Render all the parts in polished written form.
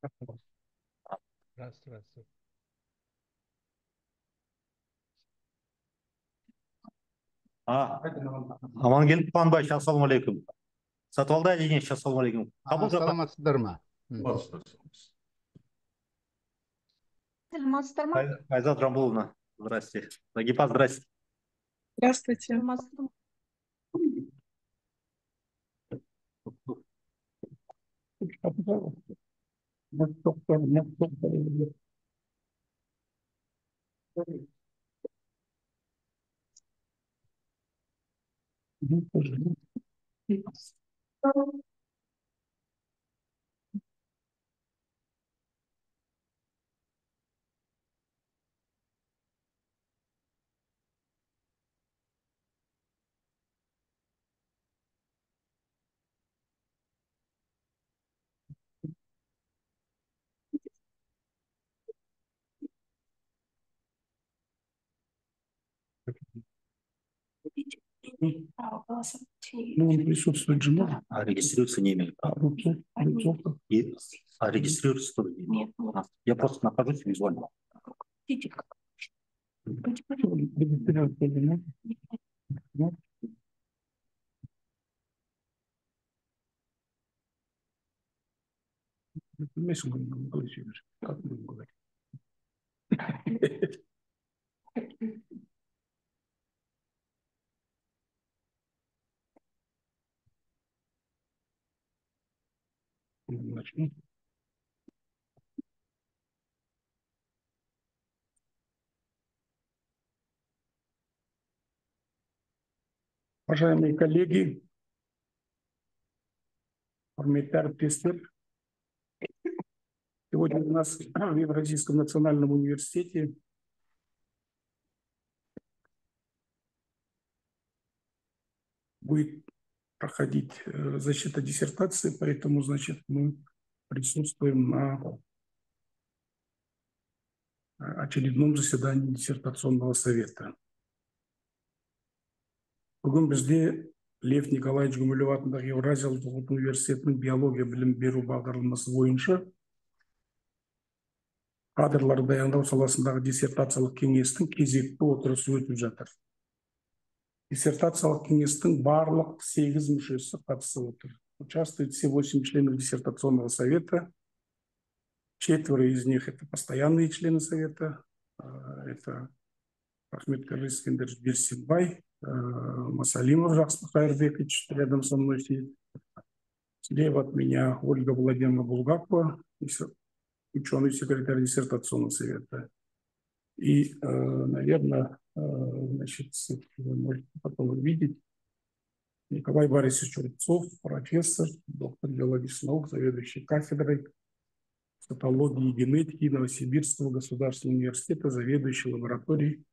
Здравствуйте. Амангелді Панбаевич, ассалаумағалейкум. Сатыбалды Әженевич, ассалаумағалейкум. Саламатсыздар ма? Саламатсыздар ма? Айзат Жамбуловна, здрасте. Нагипа, здрасте. Здравствуйте. Ну, он присутствует же, да? А регистрируется не имеет. А регистрируется тоже не имеет. Я просто нахожусь визуально. Уважаемые коллеги, әріптестер, сегодня у нас в Евразийском национальном университете будет проходить защита диссертации, поэтому, значит, мы присутствуем на очередном заседании диссертационного совета. Бүгін бізде Лев Николаевич Гумилев атындағы Евразия ұлттық университетінің биология білім беру бағдарламасы бойынша кадрлар даярлау саласындағы диссертациялық кеңестің кезекті отырысы өтіп жатыр. Диссертациялық кеңестің барлық 8 мүшесі қатысып отыр. Участвуют все 8 членов диссертационного совета. 4 из них это постоянные члены совета. Это Ахмед Калыс Искендерович Берсенбай, Масалимов Жаксып Хайырбекович рядом со мной сидит. Слева от меня Ольга Владимировна Булгакова, ученый секретарь диссертационного совета. И, наверное, значит, вы можете потом увидеть Николай Борисович Рубцов, профессор, доктор биологических наук, заведующий кафедрой цитологии и генетики Новосибирского государственного университета, заведующий лабораторией.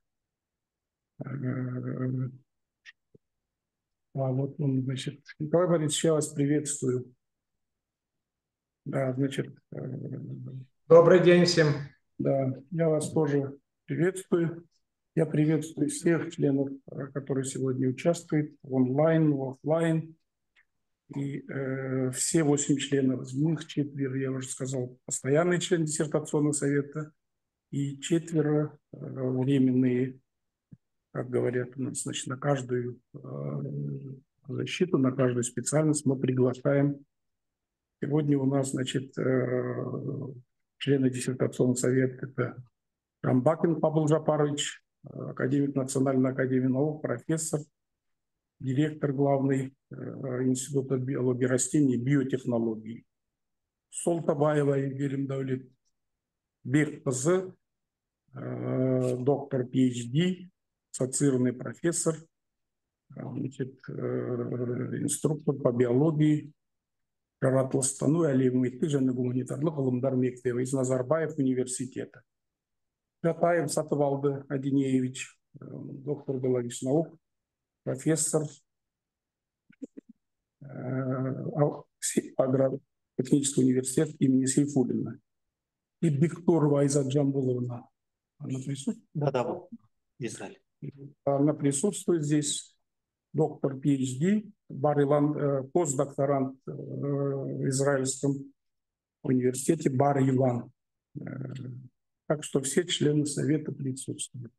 Вот он, значит, Николай Борисович, я вас приветствую. Да, значит. Добрый день всем. Да, я вас тоже приветствую. Я приветствую всех членов, которые сегодня участвуют онлайн, офлайн. И все 8 членов, из них 4, я уже сказал, постоянные члены диссертационного совета и 4 временные, как говорят у нас, значит, на каждую защиту, на каждую специальность мы приглашаем. Сегодня у нас, значит, члены диссертационного совета это Рамбакин Павел Жапарович, академик Национальной академии наук, профессор, директор главный Института биологии растений и биотехнологий. Солтабаева Евгерим Давлет Бекқызы, доктор PhD, ассоциированный профессор, значит, инструктор по биологии, жаратылыстану, әлеуметтік және гуманитарлық ғылымдар мектебі из Назарбаев университета. Жатаев Сатыбалды Адинеевич, доктор биологических наук, профессор, агротехнический университет имени Сейфуллина. И Бектурова Айзат Джамбуловна. Она присутствует? Да, Израиль. Она присутствует здесь. Доктор PhD, постдокторант в израильском университете Бар-Илан. Так что все члены совета присутствуют.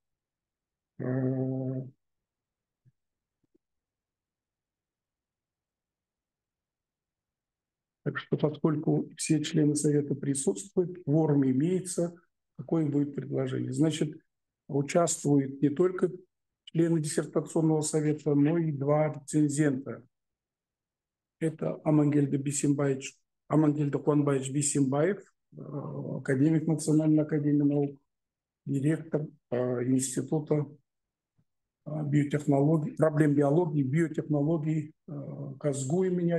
Так что, поскольку все члены совета присутствуют, кворум имеется, какое будет предложение? Значит, участвуют не только члены диссертационного совета, но и два рецензента. Это Амангельда Куанбаевич Бисимбаев, академик Национальной академии наук, директор Института биотехнологий, проблем биологии, биотехнологий КАЗГУ имени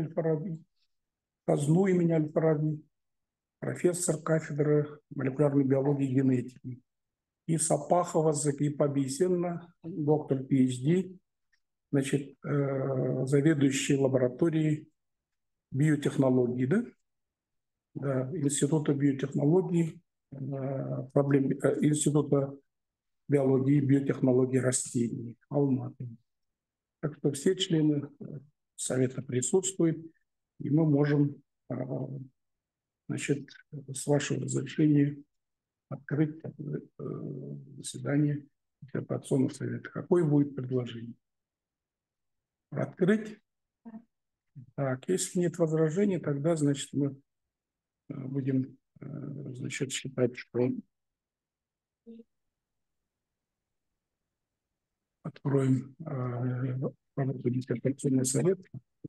Аль-Фараби, профессор кафедры молекулярной биологии и генетики. И Сапахова Закипа Бейсенна, доктор PhD, значит, заведующий лабораторией биотехнологии, да, Института биотехнологии, Института биологии и биотехнологии растений Алматы. Так что все члены совета присутствуют, и мы можем, значит, с вашего разрешения открыть заседание диссертационного совета. Какое будет предложение? Открыть? Так, если нет возражений, тогда, значит, мы будем, значит, считать, что откроем работу диссертационного совета.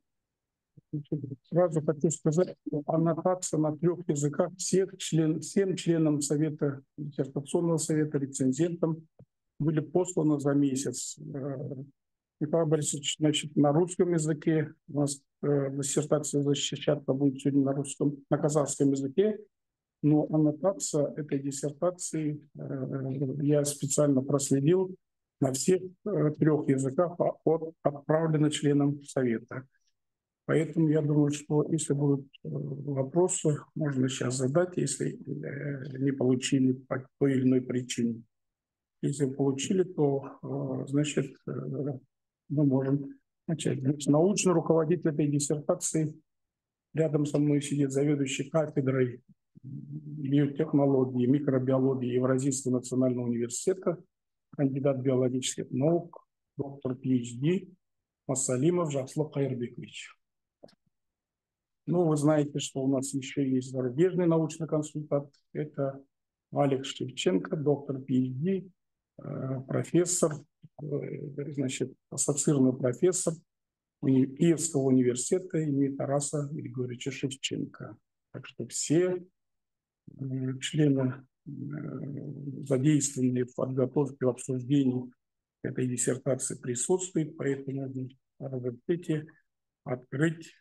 Сразу хочу сказать, что аннотация на 3 языках всем членам совета, диссертационного совета, рецензентам были посланы за месяц. Николай Борисович, значит, на русском языке у нас диссертация защищаться будет сегодня на казахском языке, но аннотация этой диссертации я специально проследил на всех 3 языках, отправлена членам совета. Поэтому я думаю, что если будут вопросы, можно сейчас задать, если не получили по той или иной причине. Если получили, то, значит, мы можем начать. Научный руководитель этой диссертации, рядом со мной сидит заведующий кафедрой биотехнологии, микробиологии Евразийского национального университета, кандидат биологических наук, доктор PhD Масалимов Жақсылық Қайырбекович. Ну, вы знаете, что у нас еще есть зарубежный научный консультант. Это Алекс Шевченко, доктор PhD, профессор, значит, ассоциированный профессор Киевского университета имени Тараса Григорьевича Шевченко. Так что все члены, задействованные в подготовке, в обсуждении этой диссертации, присутствуют, поэтому разрешите открыть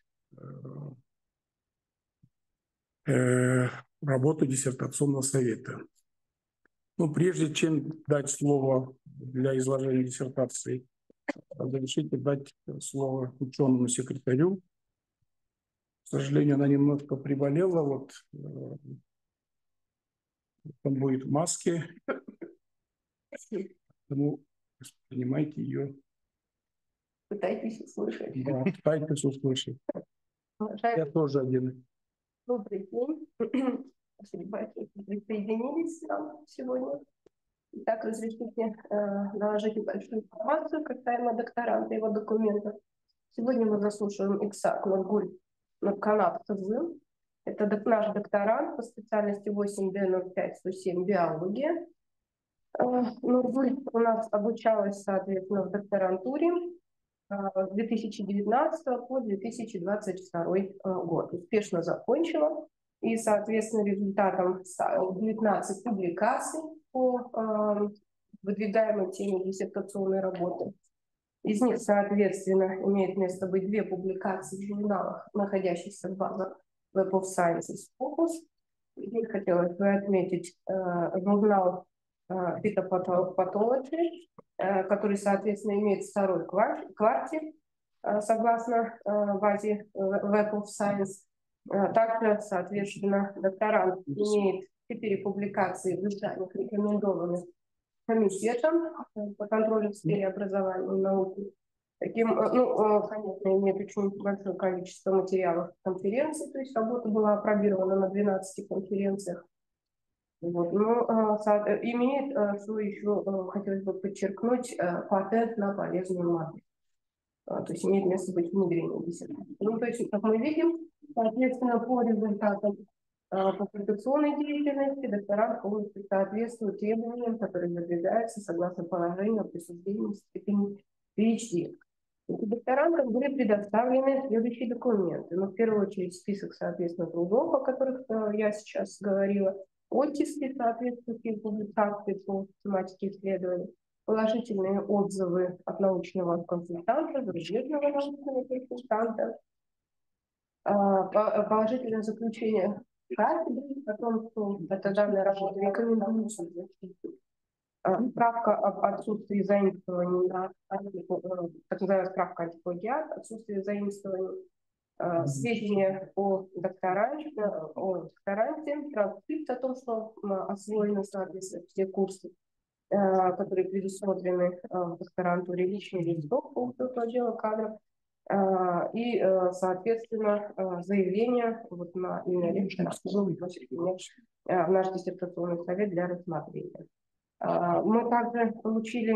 работу диссертационного совета. Ну, прежде чем дать слово для изложения диссертации, разрешите дать слово ученому секретарю. К сожалению, она немножко приболела, вот там будет в маске, поэтому воспринимайте ее. Пытайтесь услышать. Да, пытайтесь услышать. Я тоже один. Добрый день. Спасибо, что присоединились к нам сегодня. Итак, разрешите доложить небольшую информацию касаемо докторанта и его документов. Сегодня мы заслушаем Иксак Нургуль Нурканат Кызыл. Это наш докторант по специальности 8D05-107 биология. Нургуль у нас обучалась, соответственно, в докторантуре с 2019 по 2022 год. Успешно закончила. И, соответственно, результатом 19 публикаций по выдвигаемой теме диссертационной работы. Из них, соответственно, имеет место быть 2 публикации в журналах, находящихся в базах Web of Sciences Focus. Из них хотелось бы отметить журнал Phytopathology, который, соответственно, имеет 2-й кварте, согласно базе Web of Science. Также, соответственно, докторант имеет 4 публикации в изданиях, рекомендованных комитетом по контролю в сфере образования и науки. Конечно, имеет очень большое количество материалов конференций, то есть работа была опробирована на 12 конференциях. Вот. Имеет, что еще хотелось бы подчеркнуть, патент на полезную модель. То есть имеет место быть внедрение диссертации. То есть, как мы видим, соответственно, по результатам публикационной деятельности докторант полностью соответствует требованиям, которые выдвигаются согласно положению о присуждении степени PhD. Докторантам были предоставлены следующие документы. В первую очередь список, соответственно, трудов, о которых я сейчас говорила, оттиски соответствующих публикаций по тематике исследований, положительные отзывы от научного консультанта, зарубежного научного консультанта, положительное заключение кафедры о том, что эта данная работа рекомендуется для защиты. Справка об отсутствии заимствований, так называемая справка антиплагиат, отсутствие заимствований, сведения о докторанте, транскрипт о том, что освоены, соответственно, все курсы, которые предусмотрены в докторантуре, личный листок по отделу кадров, и, соответственно, заявление на имя ректора в наш диссертационный совет для рассмотрения. Мы также получили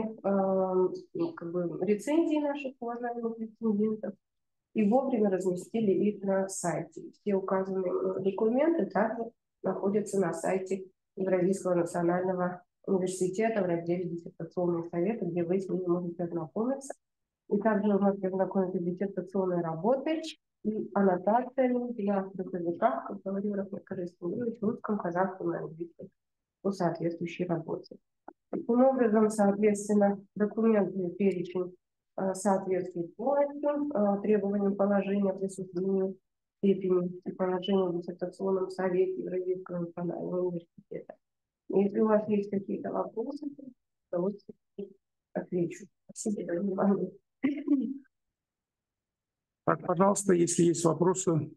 рецензии наших уважаемых рецензентов и вовремя разместили их на сайте. Все указанные документы также находятся на сайте Евразийского национального университета в разделе «Диссертационные советы», где вы с ними можете ознакомиться. И также вы можете ознакомиться с диссертационной работой и аннотациями для языках, как говорил Рафаэль Корреспондирович, русском, казахском и английском по соответствующей работе. Таким образом, соответственно, документный перечень соответствует полностью требованиям положения о присуждении степени и положения в диссертационном совете Евразийского национального университета. Если у вас есть какие-то вопросы, то отвечу. Спасибо за внимание. Так, пожалуйста, если есть вопросы.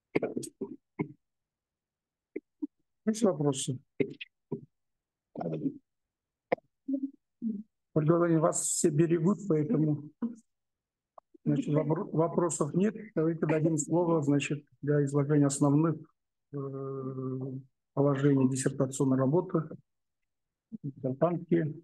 Есть вопросы? Ольга Владимировна, вас все берегут, поэтому значит, вопросов нет. Давайте дадим слово, значит, для изложения основных положений диссертационной работы. Диссертантки.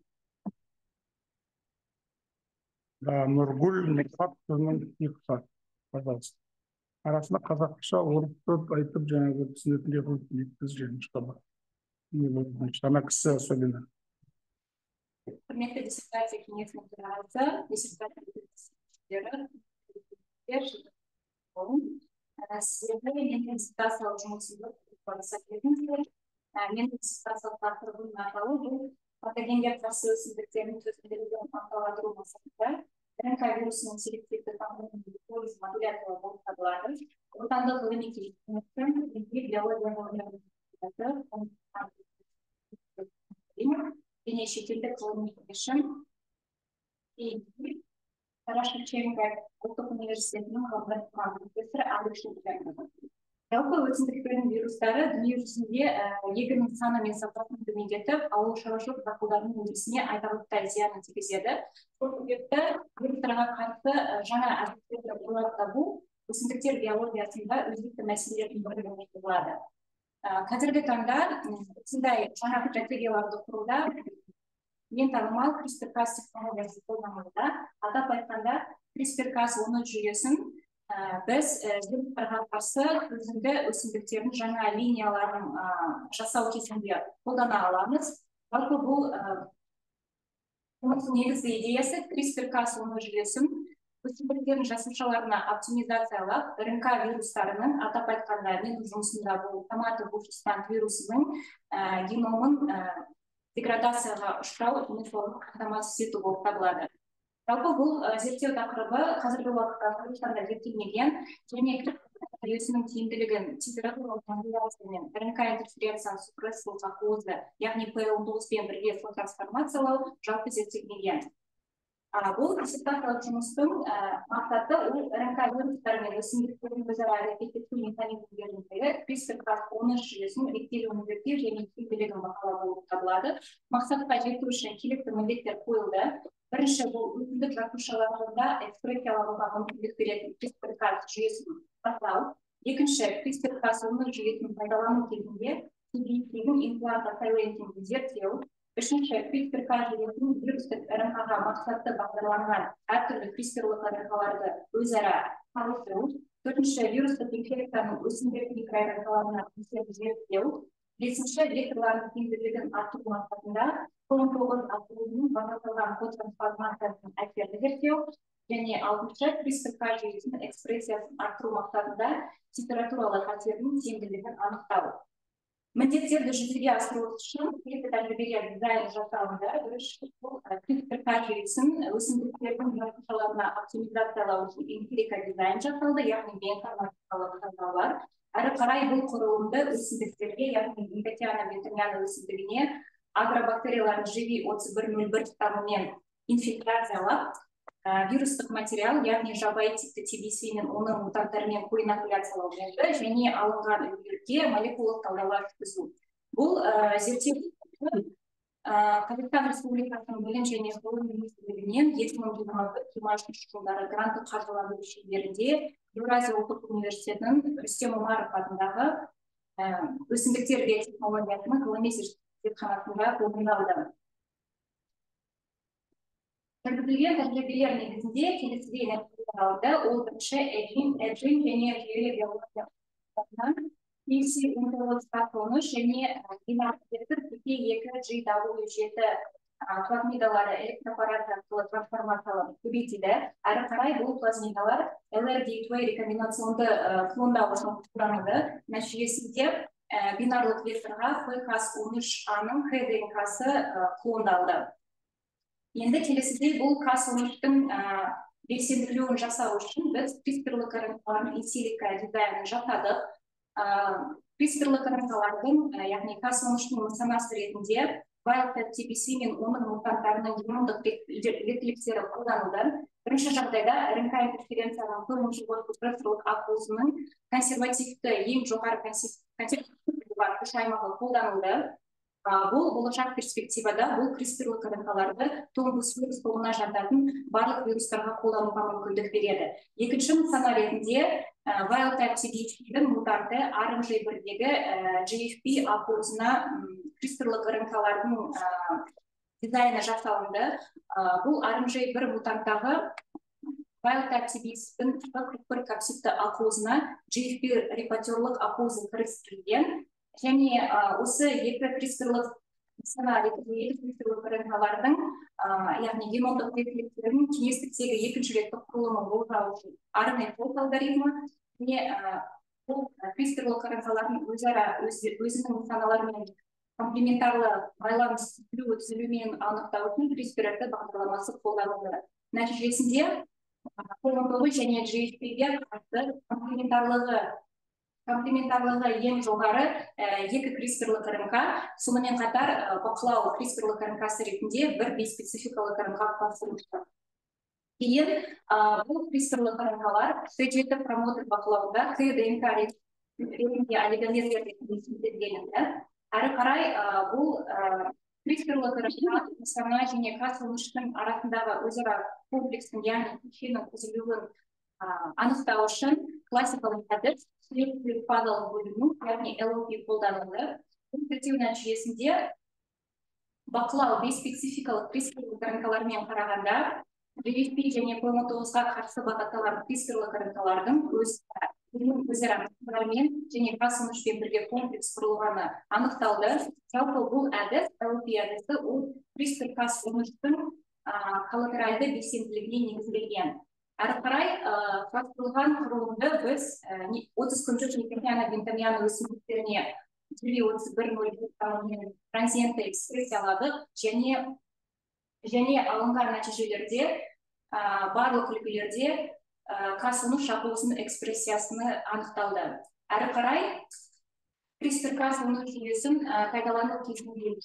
Нургуль Никфат, пожалуйста. Арасында қазақша орысты айтып жаңағы түсінетіндерін жеткізген, чтобы не было, значит, она кісі особенно. Құрметті диссертация кеңесінің төрағасы, диссертация сіздерді менің диссертациялық жұмысымды рұқсат етіңіздер. Менің диссертациялық тақырыбымның атауы бұл патогенге қарсы өсімдіктердің төзімділігін ынталандыру мақсатында РНК вирусының селективті тамырының модуляторы болып табылады. Отандық ғылыми кеңістіктің биология және шетелдік ғылыми кеңесшім Тарас Шевченко ұлттық университетінің ғылым профессоры Алик Шевченко. Жалпы өсімдіктердің вирустары дүние жүзінде егіннің саны мен сапасын төмендетіп, ауыл шаруашылық дақылдарының өндірісіне айтарлықтай зиянын тигізеді. Сол себепті вирустарға қарсы жаңа әдістер ойлап табу өсімдіктер биологиясында өзекті мәселелердің бірі болып табылады. Қазіргі таңда осындай жаңа стратегияларды құруда ең танымал CRISPR-Cas технологиясы қолданылуда. Атап айтқанда CRISPR-Cas 10 жүйесін біз вирустарға қарсы төзімді өсімдіктердің жаңа линияларын жасау кезінде қолдана аламыз. Жалпы бұл негізгі идеясы CRISPR-Cas 10 жүйесін өсімдіктердің жасушаларына оптимизациялап, РНК вирустарының, атап айтқанда менің жұмысымда бұл томатогушистан вирусының геномын деградацияға ұшырау инфорын қамтамасыз ету болып табылады. Жалпы бұл зерттеу тақырыбы қазіргі уақытта Қазақстанда зерттелмеген және жүйесінің тиімділігін температуралық моделяциямен РНК интерференцияны супрессиялық ақуызды, яғни P19 пен бірге трансформациялау жалпы зерттелмеген. Бұл диссертациялық жұмыстың мақсаты ол РНК вирустары мен өсімдіктердің өзара әрекеттесу механизмдеріндегі CRISPR-Cas 10 жүйесінің реттелу міндеттер және тиімділігін бағалау болып табылады. Мақсатқа жету үшін керекті міндеттер қойылды. Бірінші бұл өсімдік жасушаларында экспрессиялануға мүмкіндік беретін CRISPR-Cas жүйесін бақылау. Екінші, CRISPR-Cas жүйесін пайдалану кезінде TBC-дің имплантацияларын зерттеу. Үшінші, CRISPR-Cas жүйесінің вирустық РНК-ға мақсатты бағдарланған әртүрлі CRISPR-лық РНК-ларды өзара салыстыру. Төртінші, вирустық инфекцияның өсімдік микроRNK-ларына әсерін зерттеу. Бесінші, векторлардың тиімділігін арттыру мақсатында COVID-19 атылуының бағытталған код трансформациясының әсерін зерттеу. Және алтыншы, CRISPR-Cas жүйесінің экспрессиясын арттыру мақсатында температуралық әсерінің тиімділігін анықтау. Міндеттерді жүзеге асыру үшін келесі тәжірибелер дизайн жасалынды. Бірінші, бұл CRISPR-Cas жүйесін өсімдіктердің жасушаларына оптимизациялау үшін инфилика дизайн жасалды, яғни биоинформатикалық талдаулар. Әрі қарай бұл құрылымды өсімдіктерге, яғни Nicothiana venturiana өсімдігіне агробактерияларын GV3101 штаммымен инфильтрациялап, вирустық материал, яғни жабайы типті TBC мен оның мутанттарымен коинокуляциялау және алынған үлгілерге молекулалық талдаулар жүргізу. Бұл зерттеу Қазақстан Республикасының білім және ғылым министрлігінен 2021-2023 жылдары гранттық қаржыландыру шеңберінде Еуразия ұлттық университетінің Рүстем Омаров атындағы өсімдіктер биотехнологиясының ғылыми зертханасында орындалды. Жүргізілген тәжірибелер негізінде келесідей нәтижелер алынды. Ол бірінші эджин және жүйелі биология PC-1913 және инактивті PP2GW7 плазмидалары электропараты арқылы трансформацияланып көбейтілді. Әрі қарай бұл плазмидалар LRD2 рекомбинационды клондауышын құранды. Нәтижесінде бинарлық векторға Cas13A-ның ХДНК-сы клондалды. Енді келесідей бұл Cas13-дің белсенділеуін жасау үшін біз CRISPR-лық РНК-лардың инсилика дизайнын жасадық. CRISPR-лық РНК-лардың, яғни Cas13-ның нысанасы ретінде wild-type TBC мен оның мутанттарының геномдық рефлексері қолданылды. Бірінші жағдайда РНК интерференцияның процессорлық ақуызының консервативті ең жоғары консервативті бар үш аймағы қолданылды. Бұл болашақ перспективада бұл CRISPR-лық РНК-ларды томбус вирус тобына жататын барлық вирустарға қолдануға мүмкіндік береді. Екінші нысана ретінде wild-type TBC-дің мутанты RMJ1-дегі GFP ақуызына CRISPR-лық РНК-лардың дизайны жасалынды. Бұл RMJ1 мутанттағы wild-type TBC-дің 41 капсидті ақуызына GFP репортерлық ақуызы кірістірілген. Және осы екі CRISPR-лық РНК-лардың, яғни геномдық рефлекстерінің кеңістіктегі екінші реттік құрылымы болжау үшін RNA-fold алгоритмі және бұл CRISPR-лық РНК-лардың өзара өзінің нысаналарымен комплементарлы байланыс түзілуімен анықтау үшін CRISPR-ті бағдарламасы қолданылды. Нәтижесінде COVID-19 және GFP-ге қарсы комплементарлығы ең жоғары екі CRISPR-лық РНК, сонымен қатар бақылау CRISPR-лық РНК-сы ретінде бір бейспецификалық РНК қатысылды. Кейін бұл CRISPR-лық РНК-лар C7 промотор бақылауында КДНК ретінде олигомерлер ретінде синтезделінді. Әрі қарай бұл CRISPR-лық РНК нысана және Cas13-дің арасындағы өзара комплекстің, яғни кешеннің түзілуін анықтау үшін классикалық әдіс фазалық бөлімнің, яғни LLP қолданылды. Бұл зерттеу нәтижесінде бақылау бейспецификалық CRISPR-лық РНК-лармен қарағанда GFP және COVID-19-ға қарсы бағытталған CRISPR-лық РНК-лардың өзара және Cas13-пен бірге комплекс құрылғаны анықталды. Жалпы бұл әдіс, LLP әдісі, ол CRISPR-Cas13-дің коллатеральды белсенділігіне негізделген. Әрі қарай құрылған құрылымды біз 30 күндік Nicothiana venturiana өсімдіктеріне GV3101 трансиентті экспрессияладық және алынған нәтижелерде барлық үлгілерде Cas13 ақуызының экспрессиясыны анықталды. Әрі қарай CRISPR-Cas13 жүйесін пайдалану кезінде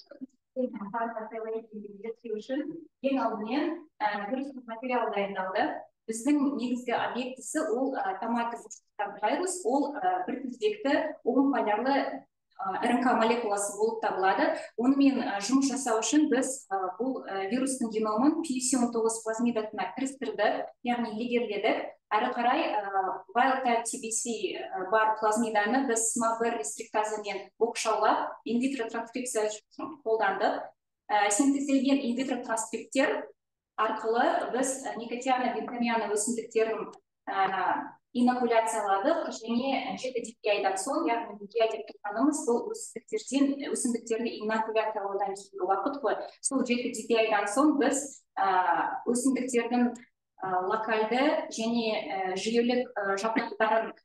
ең алдымен вирустық материал дайындалды. Біздің негізгі объектісі ол томатты вирус, ол бір тізбекті оң полярлы РНК молекуласы болып табылады. Онымен жұмыс жасау үшін біз бұл вирустың геномын P19 плазмидасына кірістірді, яғни егерледік. Әрі қарай wild type TBC бар плазмиданы біз SMA1 рестриктазымен оқшаулап, инвитро транскрипция қолдандық. Синтезделген инвитро транскриптер арқылы біз никотиана бентамиана өсімдіктерін инокуляцияладық және 7 DPI-дан соң, яғни DPI деп тұрғанымыз бұл өсімдіктерді инокуляциялаудан кейінгі уақыт қой. Сол 7 DPI-дан соң біз өсімдіктердің локальды және жүйелік жапырақтарын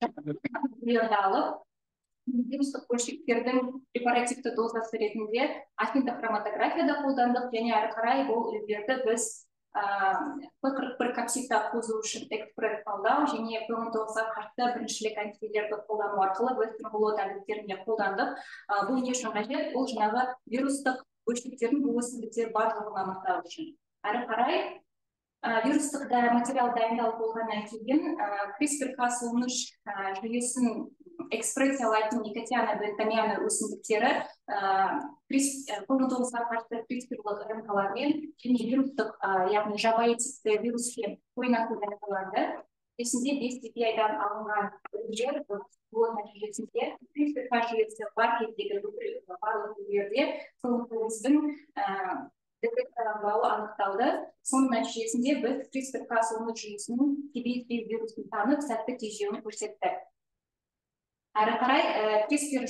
алып, вирустық бөлшектердің препаративті дозасы ретінде афинтохроматографияда қолдандық және әрі қарай бұл үлгілерді біз P41 капсидті қозу үшін экспресс талдау және P19-ға қарсы біріншілік антитилерді қолдану арқылы вестербулот әдістеріне қолдандық. Бұл не үшін қажет? Бұл жаңағы вирустық бөлшектердің бұл өсімдіктер бар жоғын анықтау үшін. Әрі қарай вирустық материал дайындалып болғаннан кейін CRISPR-Cas9 жүйесін экспрессиялайтын никотиана бентамиана өсімдіктері P19-ға қарсы CRISPR-лық РНК-лармен және вирустық, яғни жабайы типті вируске инокуляцияланды. Есінде 5 DPI-дан алынған үлгілер бұл нәтижесінде CRISPR жүйесі бар кездегі барлық үлгілерде сол детекторлау анықталды. Соның нәтижесінде біз CRISPR-Cas9 жүйесінің TBC вирусын танып, сәтті тежеуін көрсеттік. Әрі қарай CRISPR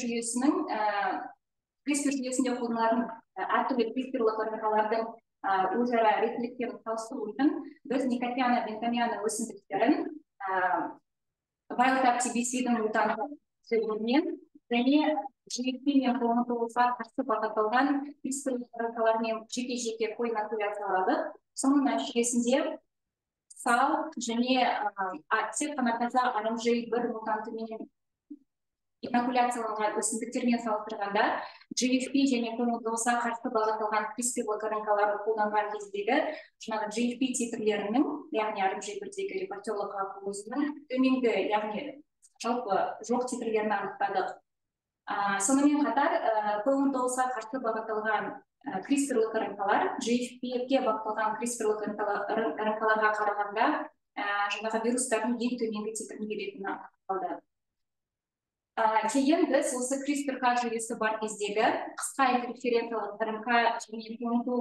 жүйесінде қолданылатын әртүрлі CRISPR-лық РНК-лардың өзара ретіліктерін салыстыру үшін біз никотиана бентамиана өсімдіктерін wild type TBC-дің мутантымен және GFP мен P19-ға қарсы бағытталған CRISPR-лық РНК-лармен жеке-жеке инокуляциялады. Соның нәтижесінде сал және тек қана таза RMJ1 мутантымен инокуляцияланған өсімдіктермен салыстырғанда GFP және P19-ға қарсы бағытталған CRISPR-лық РНК-лары қолданған кездегі жаңағы GFP титрлерінің, яғни RMJ1-дегі репортерлық ақуызының төменгі, яғни жалпы жоқ титрлерін анықтадық. Сонымен қатар P19-ға қарсы бағытталған CRISPR-лық РНК-лар GFP-ге бағытталған CRISPR-лық РНК-ларға қарағанда жаңағы вирустардың ең төменгі титрін беретіні анықталды. Кейін біз осы CRISPR-Cas жүйесі бар кездегі қысқа интерференциялық РНК және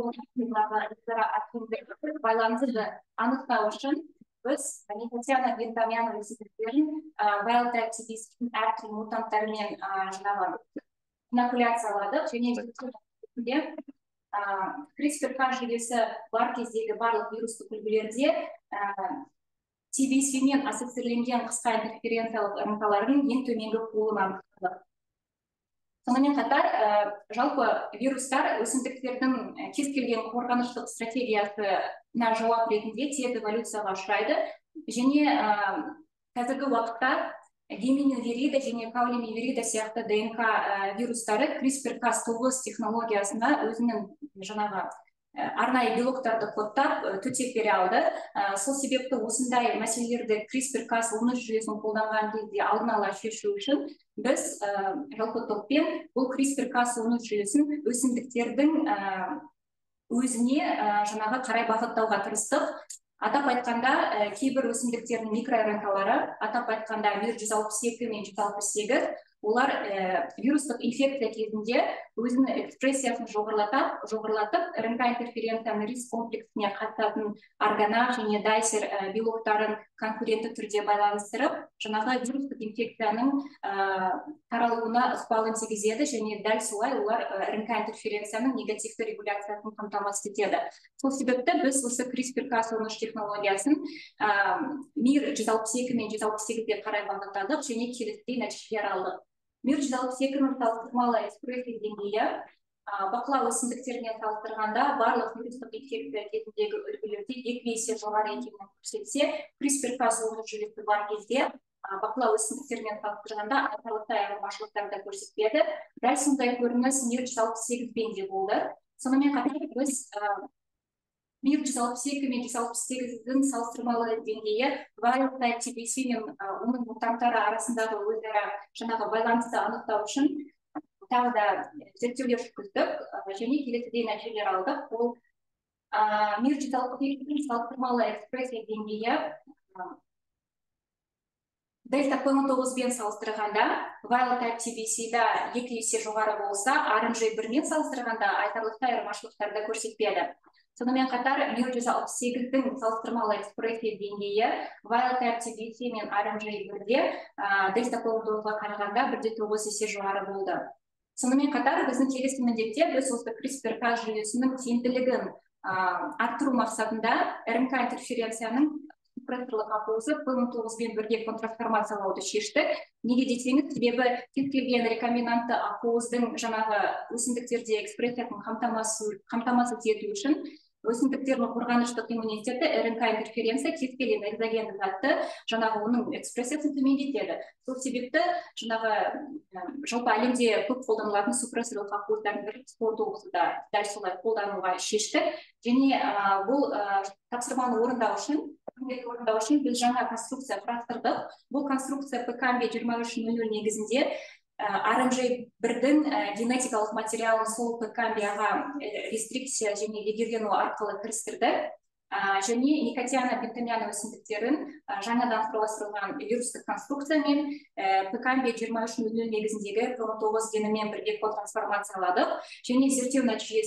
P19-ға байланысты анықтау үшін біз никотиана бентамиана өсімдіктерін wild type TBC әртүрлі мутанттармен жаңағы инокуляцияладық және CRISPR-Cas жүйесі бар кездегі барлық вирустық үлгілерде TBC-мен ассоциирленген қысқа интерференциялық РНК-лардың ең төменгі пулын анықтадық. Сонымен қатар, жалпы вирустар өсімдіктердің кез келген қорғаныштық стратегиясына жауап ретінде тез эволюцияға ұшырайды және қазіргі уақытта геминивирида және каулимивирида сияқты ДНК вирустары CRISPR-Cas9 технологиясына өзінің жаңағы арнайы белоктарды кодтап төтеп бере алды. Сол себепті осындай мәселелерді CRISPR-Cas9 жүйесін қолданған кезде алдын ала шешу үшін біз жалпы топпен бұл CRISPR-Cas9 жүйесін өсімдіктердің өзіне жаңағы қарай бағыттауға тырыстық. Атап айтқанда, кейбір өсімдіктердің микроRNK-лары, атап айтқанда Mir162 мен 168, олар вирустық инфекция кезінде өзінің экспрессиясын жоғарлатып, РНК интерференцияның риск комплексіне қатысатын органа және дайсер белоктарын конкурентті түрде байланыстырып, жаңағы вирустық инфекцияның таралуына ықпалын тигізеді және дәл солай олар РНК интерференцияның негативті регуляциясын қамтамасыз етеді. Сол себепті біз осы CRISPR-Cas9 технологиясын Mir162 мен 168-ге қарай бағыттадық және келесідей нәтижелер алдық. Mir162-ның салыстырмалы экспрессия деңгейі бақылау өсімдіктермен салыстырғанда барлық вирустық инфекция кезіндегі үлгілерде 2 есе жоғары екенін көрсетсе, CRISPR-Cas9 жүйесі бар кезде бақылау өсімдіктермен салыстырғанда айтарлықтай айырмашылықтарды көрсетпеді. Дәл сондай көрініс Mir168-пен де болды. Сонымен қатар біз Mir162 мен 168-дің салыстырмалы деңгейі wild type TBC мен оның мутанттары арасындағы өзара жаңағы байланысты анықтау үшін тағы да зерттеулер жүргіздік және келесідей нәтижелер алдық. Ол миржиталық салыстырмалы экспрессия деңгейі дельта P19 бен салыстырғанда wild type TBC-да 2 есе жоғары болса, RMJ 1-мен салыстырғанда айтарлықтай айырмашылықтарды көрсетпеді. Сонымен қатар 168-дің салыстырмалы экспрессия деңгейі wild type TBC мен RMJ 1-де дельта P19-ға қарағанда 1,9 есе жоғары болды. Сонымен қатар біздің келесі міндетте біз осы CRISPR-Cas жүйесінің тиімділігін арттыру мақсатында РНК интерференцияның супрессорлық ақуызы P19 бен бірге контрансформациялауды шештік. Неге десеңіз, себебі кез келген рекомбинантты ақуыздың жаңағы өсімдіктерде экспрессиясын қамтамасыз ету үшін өсімдіктердің қорғаныштық иммунитеті РНК интерференция кез келген экзогенді затты жаңағы оның экспрессиясын төмендетеді. Сол себепті жаңағы жалпы әлемде көп қолданылатын супрессорлық ақуыздардың бірі P19-ды да дәл солай қолдануға шештік. Және бұл тапсырманы орындау үшін біз жаңа конструкция құрастырдық. Бұл конструкция PKMB 2300 негізінде RMJ 1-дің генетикалық материалын сол PKMB-ға рестрикция және легирлену арқылы кірістірді. Және никотиана бентамиана өсімдіктерін жаңадан құрастырылған вирустық конструкциямен PKMB 2300 негізіндегі P19 генімен бірге трансформацияладық. Және зерттеу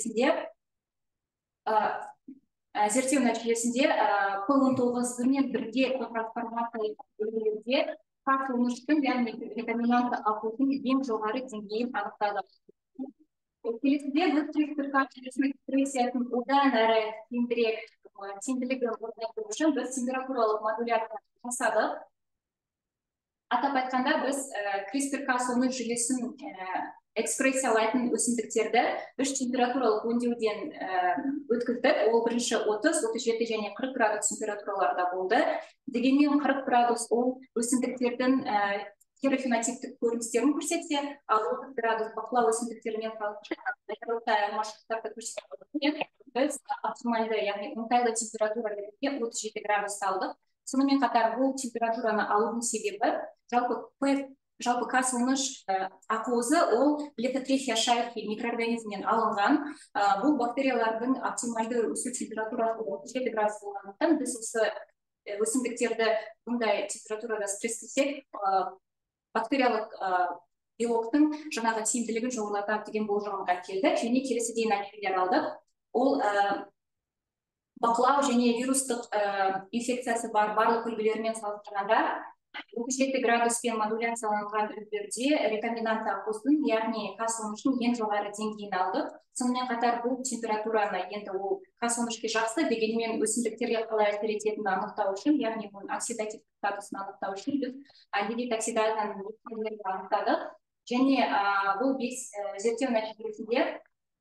нәтижесінде P19-мен бірге трансформацияланған P19-тің, яғни рекомбинантты ақуыздың ең жоғары деңгейін анықтадық. Келесіде біз CRISPR-Cas жүйесінің экспрессиясын одан әрі тиімділігін орнату үшін біз температуралық модуляция жасадық. Атап айтқанда біз CRISPR-Cas жүйесін экспрессиялайтын өсімдіктерді 3 температуралық өңдеуден өткіздік. Ол бірінші 30, 37 және 40 градус температураларда болды. Дегенмен 40 градус ол өсімдіктердің фенофенотиптік көріністерін көрсетсе, ал 30 градус бақылау өсімдіктерімен айтарлықтай айырмашылықтарды көрсетеді. Біз оптимальды, яғни оңтайлы температура ретінде 37 градус алдық. Сонымен қатар бұл температураны алудың себебі жалпы Cas ақуызы ол блетотрехия шайхи микроорганизмінен алынған. Бұл бактериялардың оптимальды өсу температурасы 37 градус болғандықтан біз осы өсімдіктерді бұндай температурада стресстесек, бактериялық белоктың жаңағы тиімділігін жоғарылатады деген болжамға келді. Және келесідей нәтижелер алдық. Ол бақылау және вирустық инфекциясы бар барлық үлгілермен салыстырғанда 37 градуспен модуляцияланған үлгілерде рекомбинантты ақуыздың, яғни Cas13-ның ең жоғары деңгейін алдық. Сонымен қатар бұл температураны енді ол Cas13-ге жақсы, дегенмен өсімдіктерге қалай әсер ететінін анықтау үшін, яғни оның оксидативтік статусын анықтау үшін біз альдегид оксидазаның өсімдіктерін анықтадық. Және бұл зерттеу нәтижесінде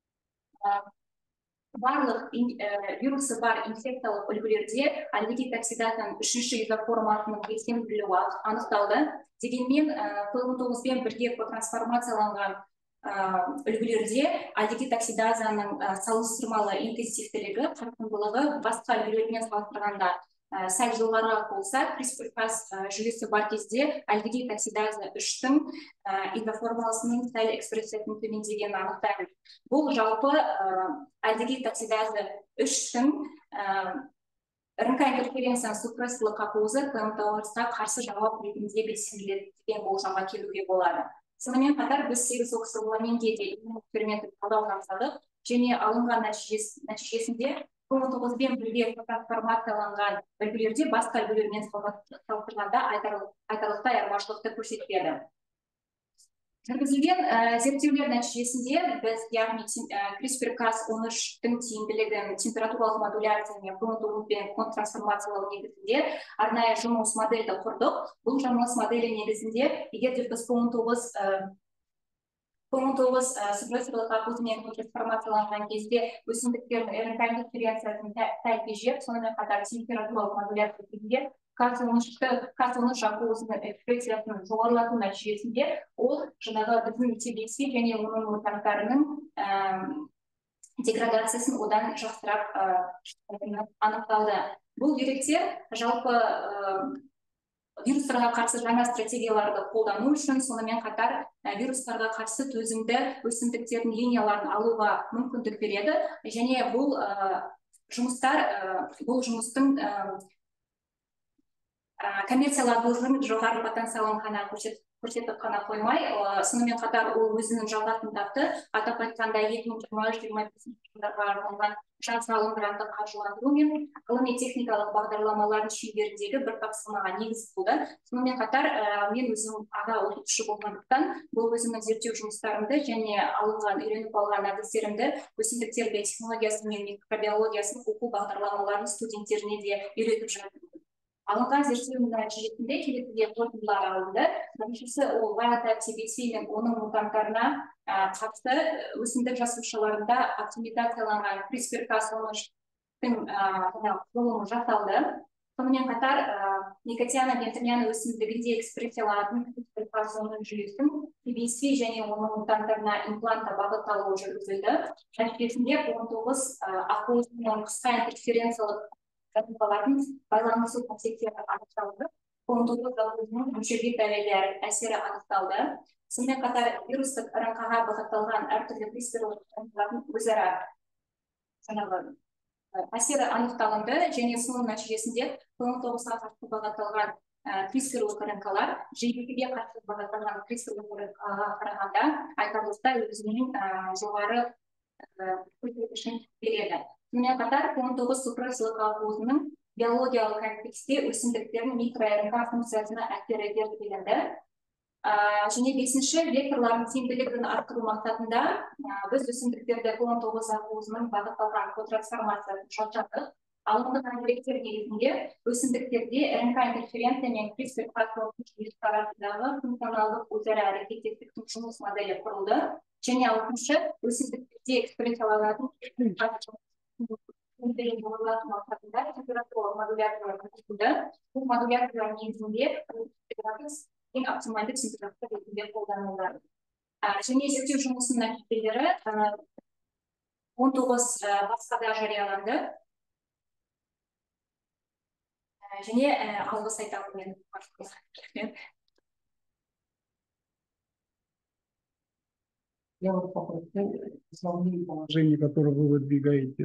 барлық вирусы бар инфекциялық үлгілерде альдегид оксидазаның 3-ші изоформасының белсенділігі анықталды. Дегенмен P19-бен бірге трансформацияланған үлгілерде альдегид оксидазаның салыстырмалы интенсивтілігі, қарқындылығы басқа үлгілермен салыстырғанда сәл жоғары болса, CRISPR-Cas жүйесі бар кезде альдегид оксидаза 3-тің изоформасының сәл экспрессиясының төмендегенін анықтайды. Бұл жалпы альдегид оксидаза 3-тің РНК интерференцияның супрессорлық ақуызы P19-ға қарсы жауап ретінде белсенділеді деген болжамға келуге болады. Сонымен қатар біз 8-оксиламинге де эксперименттік талдау жасадық және алынған нәтижесінде P19-бен бірге трансформацияланған үлгілерде басқа үлгілермен салыстырғанда айтарлықтай айырмашылықты көрсетпеді. Жүргізілген зерттеулер нәтижесінде біз, яғни CRISPR-Cas 13-тің тиімділігін температуралық модуляциямен P19-бен трансформациялау негізінде арнайы жұмыс модельді құрдық. Бұл жұмыс моделі негізінде, егер де біз P19 супрессорлық ақуызымен трансформацияланған кезде өсімдіктердің РНК интерференциясын сәл тежеп, сонымен қатар температуралық модуляция кезінде Cas13 ақуызының экспрессиясының жоғарылату нәтижесінде ол жаңағы біздің TBC және оның мутанттарының деградациясын одан жақсырақ анықталды. Бұл деректер жалпы вирустарға қарсы жаңа стратегияларды қолдану үшін, сонымен қатар вирустарға қарсы төзімді өсімдіктердің линияларын алуға мүмкіндік береді. Және бұл жұмыстың коммерцияланудың жоғары потенциалын ғана көрсетіп қана қоймай, сонымен қатар ол өзінің жалғасын тапты. Атап айтқанда 2023-2025 жылдарға арналған жас ғалым гранты қаржыландыру мен ғылыми-техникалық бағдарламалардың шеңберіндегі бір тапсырмаға негіз болды. Сонымен қатар мен өзім аға оқытушы болғандықтан, бұл өзімнің зерттеу жұмыстарымды және үйреніп алған әдістерімді өсімдіктер биотехнологиясы мен микробиологиясын оқу бағдарламаларын студенттеріне де үйретіп жатырмын. Алынған зерттеудің нәтижесінде келесідей қорытындылар алынды. Біріншісі, ол вариант TBC мен оның мутанттарына қатысты өсімдік жасушаларында оптимизацияланған CRISPR-Cas9-тың құрылымы жасалды. Сонымен қатар никотиана бентамиана өсімдігінде экспрессияланатын CRISPR-Cas9 жүйесін TBC және оның мутанттарына имплантта бағытталуы жүргізілді. Нәтижесінде 19 ақуызының қысқа интерференциялық қатынастардың байланысу қасиеттері анықталды. 19 ақуызының мүшелге дәлелер әсері анықталды. Сонымен қатар вирустық РНК-ға бағытталған әртүрлі CRISPR-ның өзара әсері анықталынды және соның нәтижесінде 19-ға қарсы бағытталған CRISPR РНК-лар GDP-ге қарсы бағытталған CRISPR РНК-ға қарағанда айтарлықтай өзінің жоғары көрсеткішін береді. Сонымен қатар 19 супрессиялық ақуызының биологиялық контексте өсімдіктердің микро-РНК функциясына әсері зерттелінді. Және 5-ші векторлардың тиімділігін арттыру мақсатында біз өсімдіктерді 19 ақуызының бағытталған котрансформациясын жасадық. Алынған деректер негізінде өсімдіктерде РНК интерференция мен CRISPR-Cas9 жүйесі арасындағы функционалдық өзара әрекеттестіктің жұмыс моделі құрылды. Және 6-шы өсімдіктерде экспрессияланатын мақсатында температуралық модуляторлар жүргізілді. Бұл модуляторлар негізінде ең оптимальды температура ретінде қолданылды. Және зерттеу жұмысының нәтижелері 19 баспада жарияланды. Және алғыс айтамын мен. Я вот попросил основные положения, которые вы выдвигаете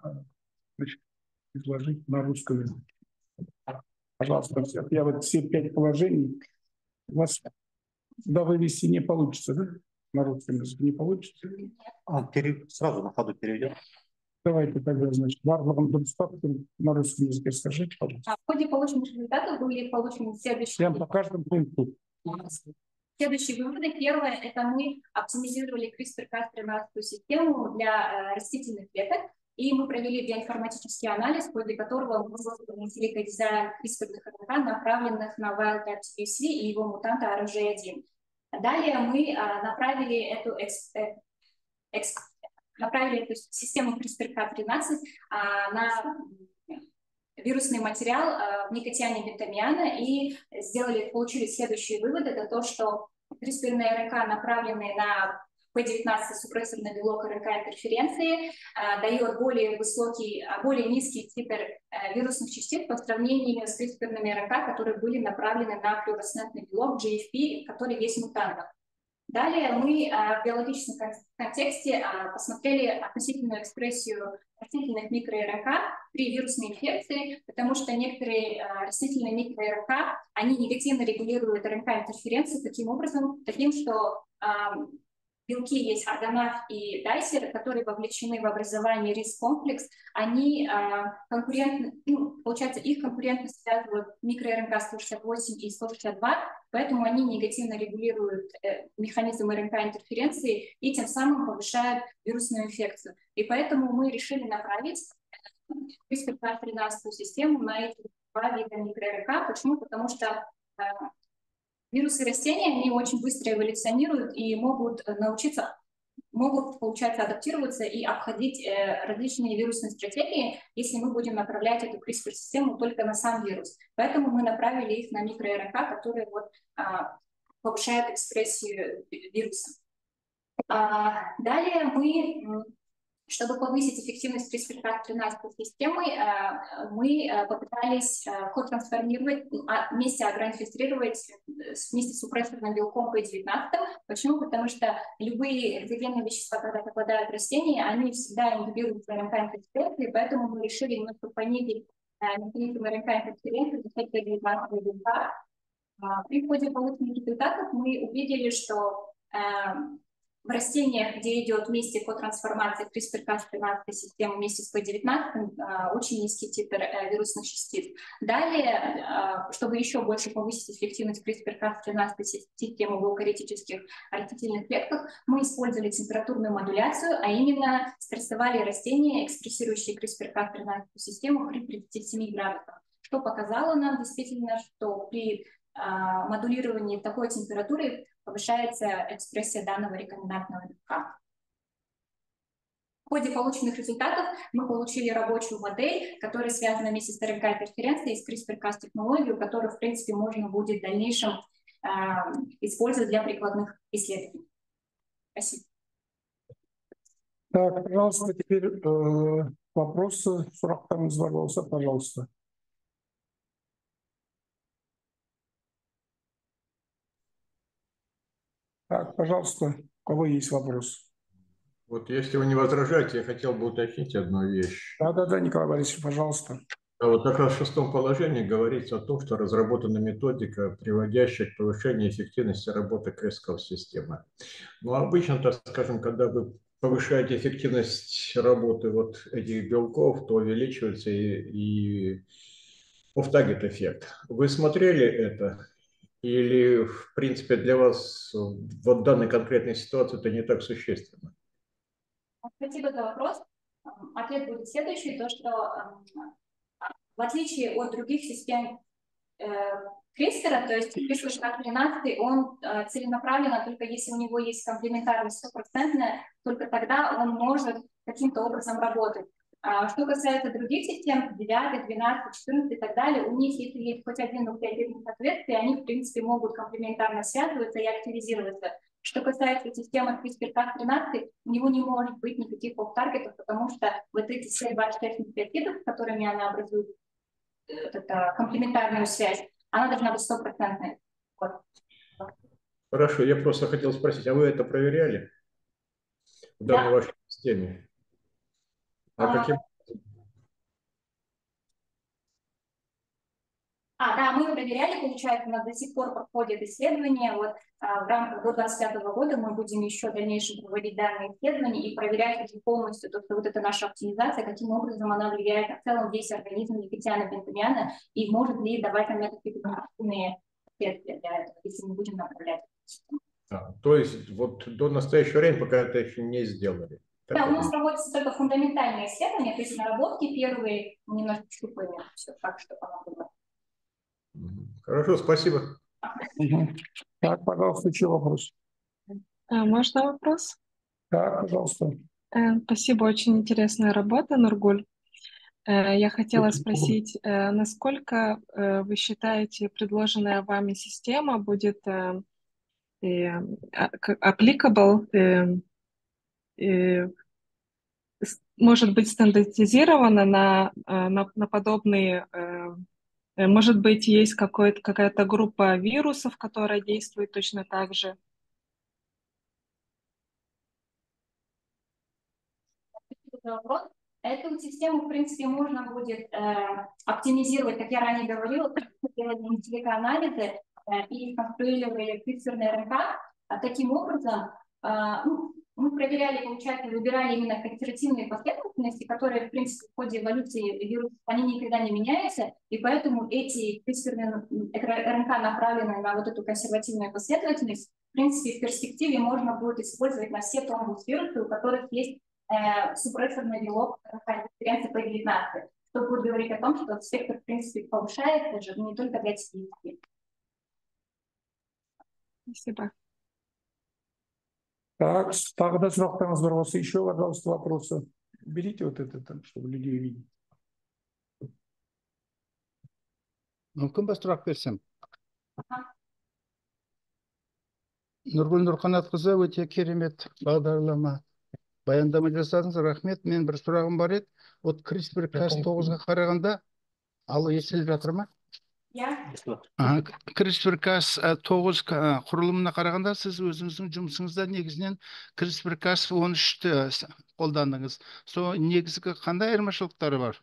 изложить на русском языке. Пожалуйста, я вот все 5 положений у вас сюда вывести не получится, да? На русском языке не получится? Сразу на ходу перейдем. Давайте тогда, значит, барлығын дұрыстап на русском языке скажите, пожалуйста. В ходе полученных результатов были получены следующие. Прям по каждому пункту. Следующие выводы. Первое, это мы оптимизировали CRISPR-Cas9 систему для растительных клеток, и мы провели биоинформатический анализ, в ходе которого мы создали дизайн CRISPR-ных РНК, направленных на wild-type TBC и его мутанта RG1. Далее мы направили эту систему CRISPR-Cas9 на вирусный материал в никотиане бентамиана и получили следующие выводы. Это то, что CRISPR-ные РНК, направленные на P19 супрессорный белок РНК интерференции, дает более низкий титр вирусных частиц по сравнению с CRISPR-ными РНК, которые были направлены на флуоресцентный белок GFP, который есть в мутантах. Далее мы в биологическом контексте посмотрели относительную экспрессию растительных микро-РНК при вирусной инфекции, потому что некоторые растительные микро-РНК, они негативно регулируют РНК-интерференцию таким, что белки есть Argonaf и Dicer, которые вовлечены в образование RISC-комплекс, они получается, их конкурентно связывают микро-РНК 168 и 162, поэтому они негативно регулируют механизм РНК-интерференции и тем самым повышают вирусную инфекцию. И поэтому мы решили направить CRISPR-Cas9 систему на эти 2 вида микро-РНК. Почему? Потому что вирусы растения, они очень быстро эволюционируют и могут получается, адаптироваться и обходить различные вирусные стратегии, если мы будем направлять эту CRISPR-систему только на сам вирус. Поэтому мы направили их на микро-РНК, которые повышают экспрессию вируса. Далее мы Чтобы повысить эффективность CRISPR-Cas13 системы, мы попытались котрансформировать, вместе агроинфильтрировать вместе с супрессорным белком P19. Почему? Потому что любые экзогенные вещества, когда попадают в растения, они всегда ингибируют РНК-интерференции, поэтому мы решили немножко понизить механизм РНК-интерференции за счет P19 белка. При ходе полученных результатов мы увидели, что в растениях, где идет вместе котрансформация CRISPR-Cas13 системы вместе с P19, очень низкий титр вирусных частиц. Далее, чтобы еще больше повысить эффективность CRISPR-Cas13 системы в эукариотических растительных клетках, мы использовали температурную модуляцию, а именно стрессовали растения, экспрессирующие CRISPR-Cas13 систему при 37 градусах, что показало нам действительно, что при модулировании такой температуры повышается экспрессия данного рекомбинантного белка. В ходе полученных результатов мы получили рабочую модель, которая связана вместе с РНК-интерференцией и с CRISPR-Cas технологией, которую, в принципе, можно будет в дальнейшем использовать для прикладных исследований. Спасибо. Так, пожалуйста, теперь вопросы, сұрақтарыңыз бар болса, пожалуйста. Так, пожалуйста, у кого есть вопрос? Вот если вы не возражаете, я хотел бы уточнить одну вещь. Да, Николай Борисович, пожалуйста. Вот как раз в 6 положении говорится о том, что разработана методика, приводящая к повышению эффективности работы CRISPR-системы. Но обычно, так скажем, когда вы повышаете эффективность работы вот этих белков, то увеличивается и off-target эффект. Вы смотрели это? Или, в принципе, для вас в данной конкретной ситуации это не так существенно? Спасибо за вопрос. Ответ будет следующий, то что в отличие от других систем CRISPR, то есть CRISPR-Cas13, он целенаправленно, только если у него есть комплементарность 100%, только тогда он может каким-то образом работать. Что касается других систем, 9, 12, 14 и так далее, у них, если есть хоть один нуклеотидный соответствие, они, в принципе, могут комплементарно связываться и активизироваться. Что касается системы CRISPR-Cas13, у него не может быть никаких офф-таргетов, потому что вот эти все 26 нуклеотидов, с которыми она образует комплементарную связь, она должна быть 100%. Вот. Хорошо, я просто хотел спросить, а вы это проверяли в данной вашей системе? Каким? Да, мы проверяли, получается, у нас до сих пор проходит исследование. Вот в рамках до 2025 года мы будем еще в дальнейшем проводить данные исследования и проверять уже полностью, то, что вот эта наша оптимизация, каким образом она влияет на целом весь организм негатиана бентамиана и может ли давать нам какие-то позитивные последствия для этого, если мы будем направлять. То есть вот до настоящего времени пока это еще не сделали. Да, у нас проводятся только фундаментальные исследования, то есть наработки первые, немножко щупаем все так, чтобы оно было. Хорошо, спасибо. Так, пожалуйста, еще вопрос. Можно вопрос? Так, пожалуйста. Спасибо, очень интересная работа, Нургуль. Я хотела спросить, насколько вы считаете, предложенная вами система будет applicable, может быть стандартизирована на подобные, может быть, есть какая-то группа вирусов, которая действует точно так же? Эту систему, в принципе, можно будет оптимизировать, как я ранее говорила, делать анализы и конструировали CRISPR РНК. Таким образом, мы проверяли, получается, выбирали именно консервативные последовательности, которые, в принципе, в ходе эволюции вирусов, они никогда не меняются, и поэтому эти CRISPR РНК, направленные на вот эту консервативную последовательность, в принципе, в перспективе можно будет использовать на все тромбовирусы, у которых есть супрессорный белок конференции P19, что будет говорить о том, что спектр, в принципе, повышается даже не только для телевизии. Спасибо. Так, тогда сұрақтарыңыз бар болса, еще, пожалуйста, вопросы. Берите вот это, там, чтобы людей видеть. Мүмкін бе сұрақ берсем? Нұргүл Нұрқанатқызы, өте керемет бағдарлама. баяндама жасадыңыз, рахмет. Мен бір сұрағым бар еді. Вот CRISPR-Cas9-ға қарағанда, ал естіліп жатыр ма? иә. CRISPR-Cas9 құрылымына қарағанда, сіз өзіңіздің жұмысыңызда негізінен CRISPR-Cas13-ті қолдандыңыз. Сол негізгі қандай айырмашылықтары бар?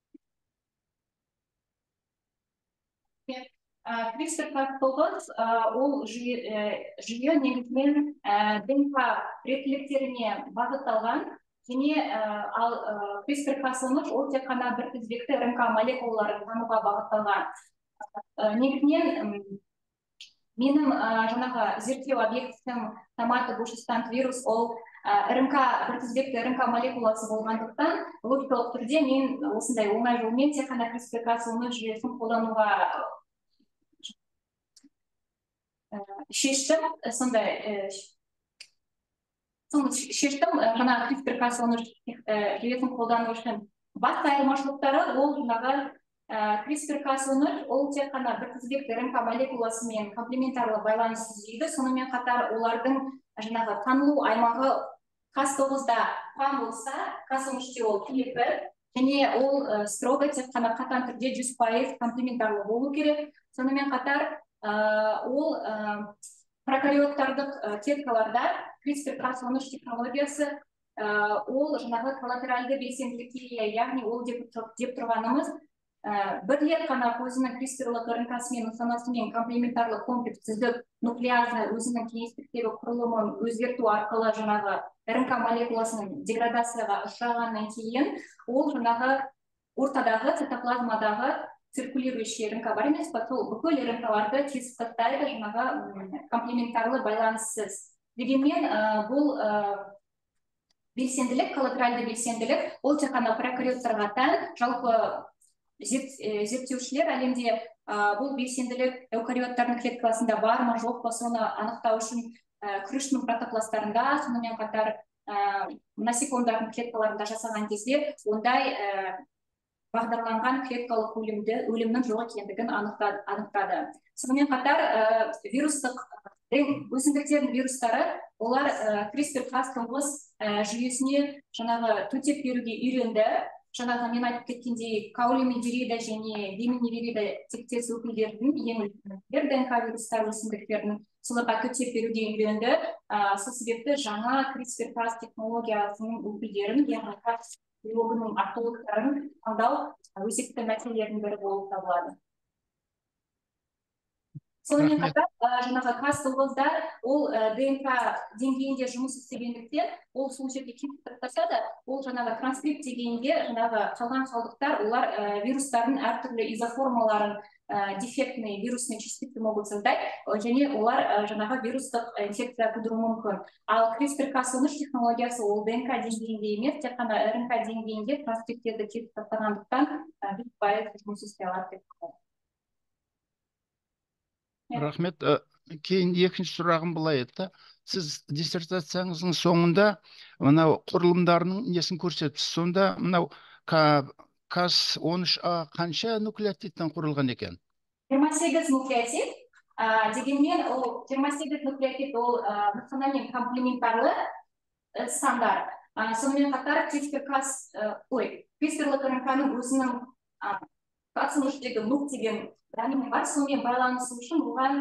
CRISPR-Cas9 ол жүйе негізінен ДНК реттіліктеріне бағытталған, және ал CRISPR-Cas13 ол тек қана бір тізбекті РНК молекулаларын тануға бағытталған. Негізінен менің жаңағы зерттеу объектісім томаты бушестант вирус, ол РНК бір тізбекті РНК молекуласы болғандықтан, логикалық түрде мен осындай оңай жолмен тек қана CRISPR-Cas9 жүйесін қолдануға шештім. Жаңағы CRISPR-Cas9 жүйесін қолдану үшін. Басты айырмашылықтары ол жаңағы CRISPR-Cas9 ол тек қана бір тізбекті РНК молекуласымен комплементарлы байланыс түзейді. Сонымен қатар олардың жаңағы танылу аймағы Cas9-да пам болса, Cas13-те ол P1, және ол строго тек қана қатаң түрде 100% комплементарлы болу керек. Сонымен қатар ол прокариоттардық клеткаларда CRISPR-Cas9 технологиясы ол жаңағы коллатеральды белсенділікке, яғни ол деп тұрғанымыз бір рет қана өзінің CRISPR-лық РНК-сымен нысанасымен комплементарлы комплекс түзіп, нуклеазны өзінің кеңістіктегі құрылымын өзгерту арқылы жаңағы РНК молекуласының деградацияға ұшырағаннан кейін, ол жаңағы ортадағы цитоплазмадағы циркулирующий РНК бар емес па, сол бүкіл РНК-ларды кесіп тастайды жаңағы комплементарлы байланыссыз. Дегенмен бұл белсенділік, коллатеральды белсенділік, ол тек қана прокариоттарға тән. Жалпы зерттеушілер әлемде бұл белсенділік эукариоттардың клеткасында бар ма, жоқ па, соны анықтау үшін күріштің протопласттарында, сонымен қатар насекомдардың клеткаларында жасаған кезде ондай бағдарланған клеткалық өлімнің жоқ екендігін анықтады. Сонымен қатар вирустық өсімдіктердің вирустары, олар CRISPR-Cas9 жүйесіне жаңағы төтеп беруге үйренді. Жаңағы мен айтып кеткендей, каулимидерида және деминивирида тектес өкілдердің ең үлкендер ДНК вирустар өсімдіктердің соларға төтеп беруге үйренді. Сол себепті жаңа CRISPR-Cas технологиясының өкілдерін, яғни Cas биологының археологтарын таңдау өзекті мәселелердің бірі болып табылады. Сонымен қатар, жаңағы Cas9-да ол ДНК деңгейінде жұмыс істегендіктен, ол сол жерде кесіп тастаса, ол жаңағы транскрипт дегенде жаңағы қалған қалдықтар, олар вирустардың әртүрлі изоформаларын, дефектный вирусный частицы могут создать, және олар жаңағы вирустық инфекция тудыруы мүмкін. Ал CRISPR-Cas9 технологиясы ол ДНК деңгейінде емес, тек қана РНК деңгейінде транскрипттерді кесіп тастағандықтан 100% жұмыс істей алады деп қалады. Рахмет. Кейін екінші сұрағым былай еді. Сіз диссертацияңыздың соңында мынау құрылымдарының несін көрсетіпсіз. Сонда мынау Cas13A қанша нуклеотидтен құрылған екен? 28 нуклеотид. Дегенмен ол 28 нуклеотид ол национальный комплементарлы стандарт. Сонымен қатар CRISPR-лық РНК-ның өзінің Cas13-дегі нук деген дәнеме бар, сонымен байланысу үшін оған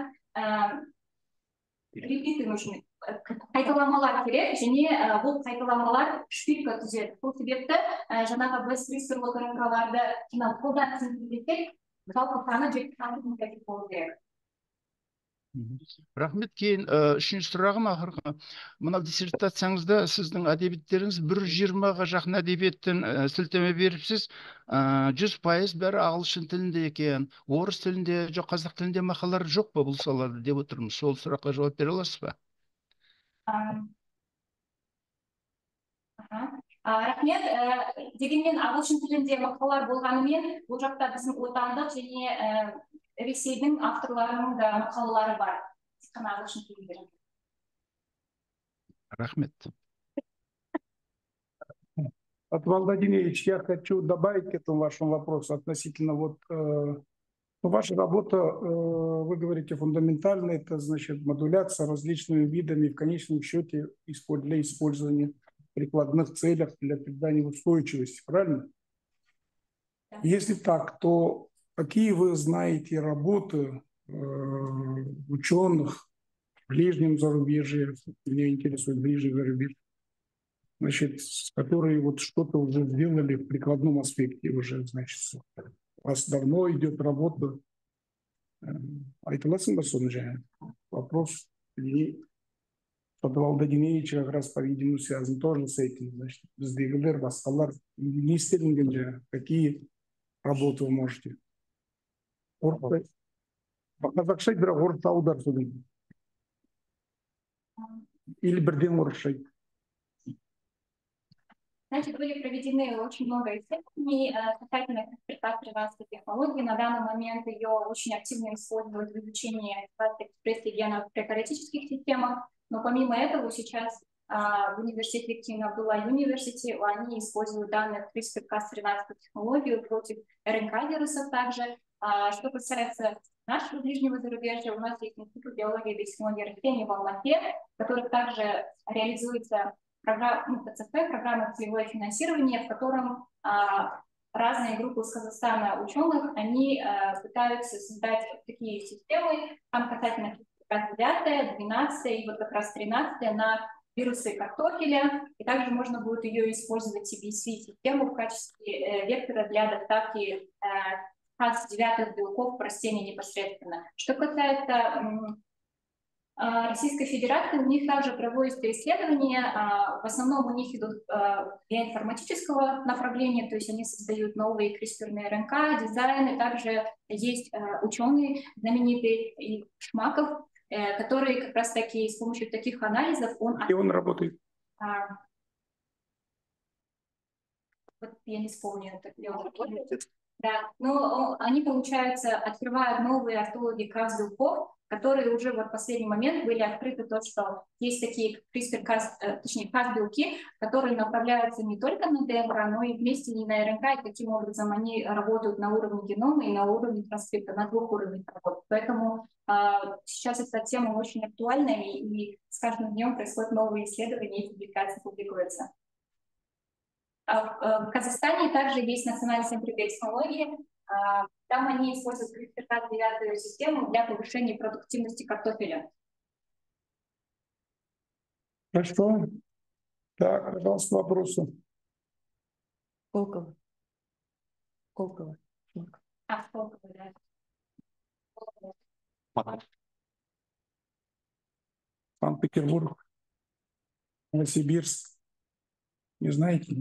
қайталамалар керек, және бұл қайталамалар шпилька түзеді. Бұл себепті жаңағы біз CRISPR-лық РНК-ларды қолдан синтездесек, жалпы саны 7 нуклеотид болу керек. Рахмет. Кейін үшінші сұрағым ақырғы. Мынау диссертацияңызда сіздің әдебиеттеріңіз 120-ға жақын әдебиеттен сілтеме беріпсіз. 100% бәрі ағылшын тілінде екен, орыс тілінде, жоқ қазақ тілінде мақалалар жоқ па бұл салада деп отырмыз. Сол сұраққа жауап бере аласыз ба? Рахмет. Дегенмен ағылшын тілінде мақалалар болғанымен, бұл жақта біздің отандық және Ресейдің авторларының да мақалалары бар. Қана ағылшын тілінде. Рахмет. Атвал Владимирович, я хочу добавить к этому вашему вопросу относительно ваша работа, вы говорите, фундаментальная, это значит модуляция различными видами в конечном счете для использования прикладных целях для придания устойчивости, правильно? Да. Если так, то какие вы знаете работы ученых в ближнем зарубежье, меня интересует ближний зарубеж, значит, которые вот что-то уже сделали в прикладном аспекте уже, значит, у вас давно идет работа. Айтыласың ба соны жаңа? Вопрос Подвал Дадиневич как раз, по-видимому, связан тоже с этим. Значит, біздегілер, басқалар не істелінген жаңа? Какие работы вы можете? Қазақша айтып, бірақ орысша аудар содан. Или бірден орысша айтып. Значит, были проведены очень много исследований касательно экспресс технологии. На данный момент ее очень активно используют в изучении экспресс-генов в прокариотических системах. Но помимо этого сейчас в университете Кинг Абдулла Юниверсити они используют данную CRISPR-Cas13 технологию против РНК-вирусов также. Что касается нашего ближнего зарубежья, у нас есть Институт биологии и технологии растений в Алмате, который также реализуется ПЦФ, программа целевое финансирование, в котором разные группы из Казахстана ученых, они пытаются создать такие системы, там касательно 9, 12 и вот как раз 13 на вирусы картофеля, и также можно будет ее использовать CBC-систему в качестве вектора для доставки Cas9 белков в растения непосредственно. Что касается Российской Федерации, у них также проводятся исследования, в основном у них идут для информатического направления, то есть они создают новые CRISPR РНК, дизайны, также есть ученый знаменитый Шмаков, который как раз таки с помощью таких анализов И он работает. Вот я не вспомню, где он работает. Да, но они, получается, открывают новые автологии Cas-белков, которые уже вот в последний момент были открыты, то, что есть такие Cas-белки, которые направляются не только на ДНК, но и вместе не на РНК, и таким образом они работают на уровне генома и на уровне транскрипта, на двух уровнях работают. Поэтому сейчас эта тема очень актуальна, и с каждым днем происходят новые исследования, и публикации публикуются. В Казахстане также есть Национальный центр биотехнологии. Там они используют CRISPR-Cas9 систему для повышения продуктивности картофеля. Хорошо. Так, пожалуйста, вопросы. Колково. Колково. Колково, да. Санкт-Петербург, Новосибирск. Не знаете?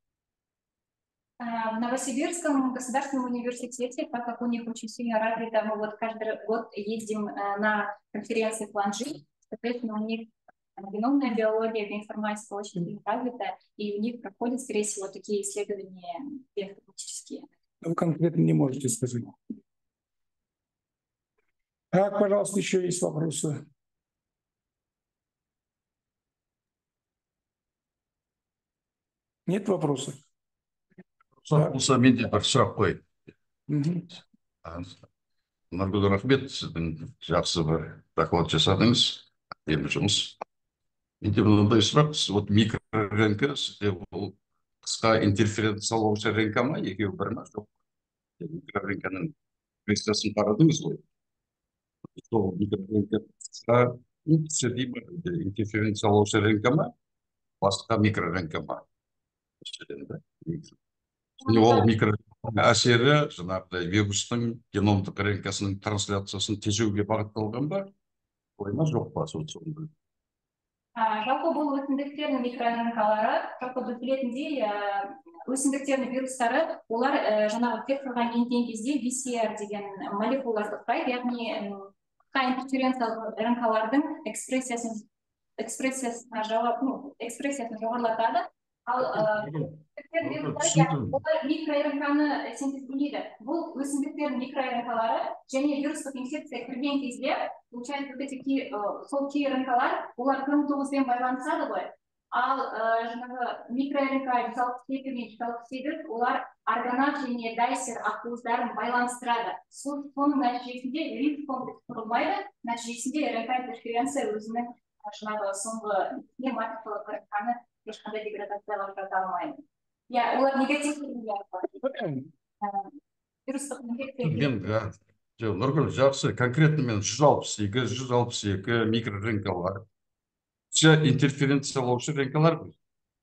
В Новосибирском государственном университете, так как у них очень сильно развито, мы вот каждый год ездим на конференции Планжи, соответственно, у них геномная биология, биоинформатика очень сильно развита, и у них проходят, скорее всего, такие исследования биоинформатические. Вы конкретно не можете сказать. Так, пожалуйста, еще есть вопросы? Нет вопросов? болса менде бір сұрақ қой. Нұргүл, рахмет, сіздің жақсы бір доклад жасадыңыз, әдемі жұмыс. Менде мынандай сұрақ, вот микрорнк, сізде ол қысқа интерференциялаушы РНК ма, екеуі бір ма, жоқ? Микрорнкның экспрессиясын қарадыңыз ғой. Сол микрорнк қысқа интерференциялаушы РНК ма, басқа микрорнк ма? Ол микрорнк әсері жаңағыдай вирустың геномдық РНК-сының трансляциясын тежеуге бағытталған ба, ма жоқ па? Жалпы бұл өсімдіктердің микрорнкалары, жалпы біз білетіндей, өсімдіктердің вирустары, олар жаңағы векторға енген кезде VCR деген молекулаларды құрайды, яғни интерференциялық РНК-лардың экспрессиясына жоғарылатады. Ал микро-РНК-ны синтезделейді. Бұл өсімдіктердің микро-РНК-лары және вирустық инфекция кірген кезде, получается, сол кей РНК-лар, олар хроматозбен байланысады ғой. Ал жаңағы микро-РНК жиналып олар аргонат және дайсер ақуыздарын байланыстырады. Соның нәтижесінде риск комплекс құрылмайды, нәтижесінде РНК интерференция өзінің жаңағы соңғы матикалық РНК-ны ешқандай деградацияға жата алмайды. Иә, олар негативті вирустық инфекция. Нұргүл, жақсы, конкретно мен 162 микрорынкалар. Интерференциялаушы рынкалар бұл.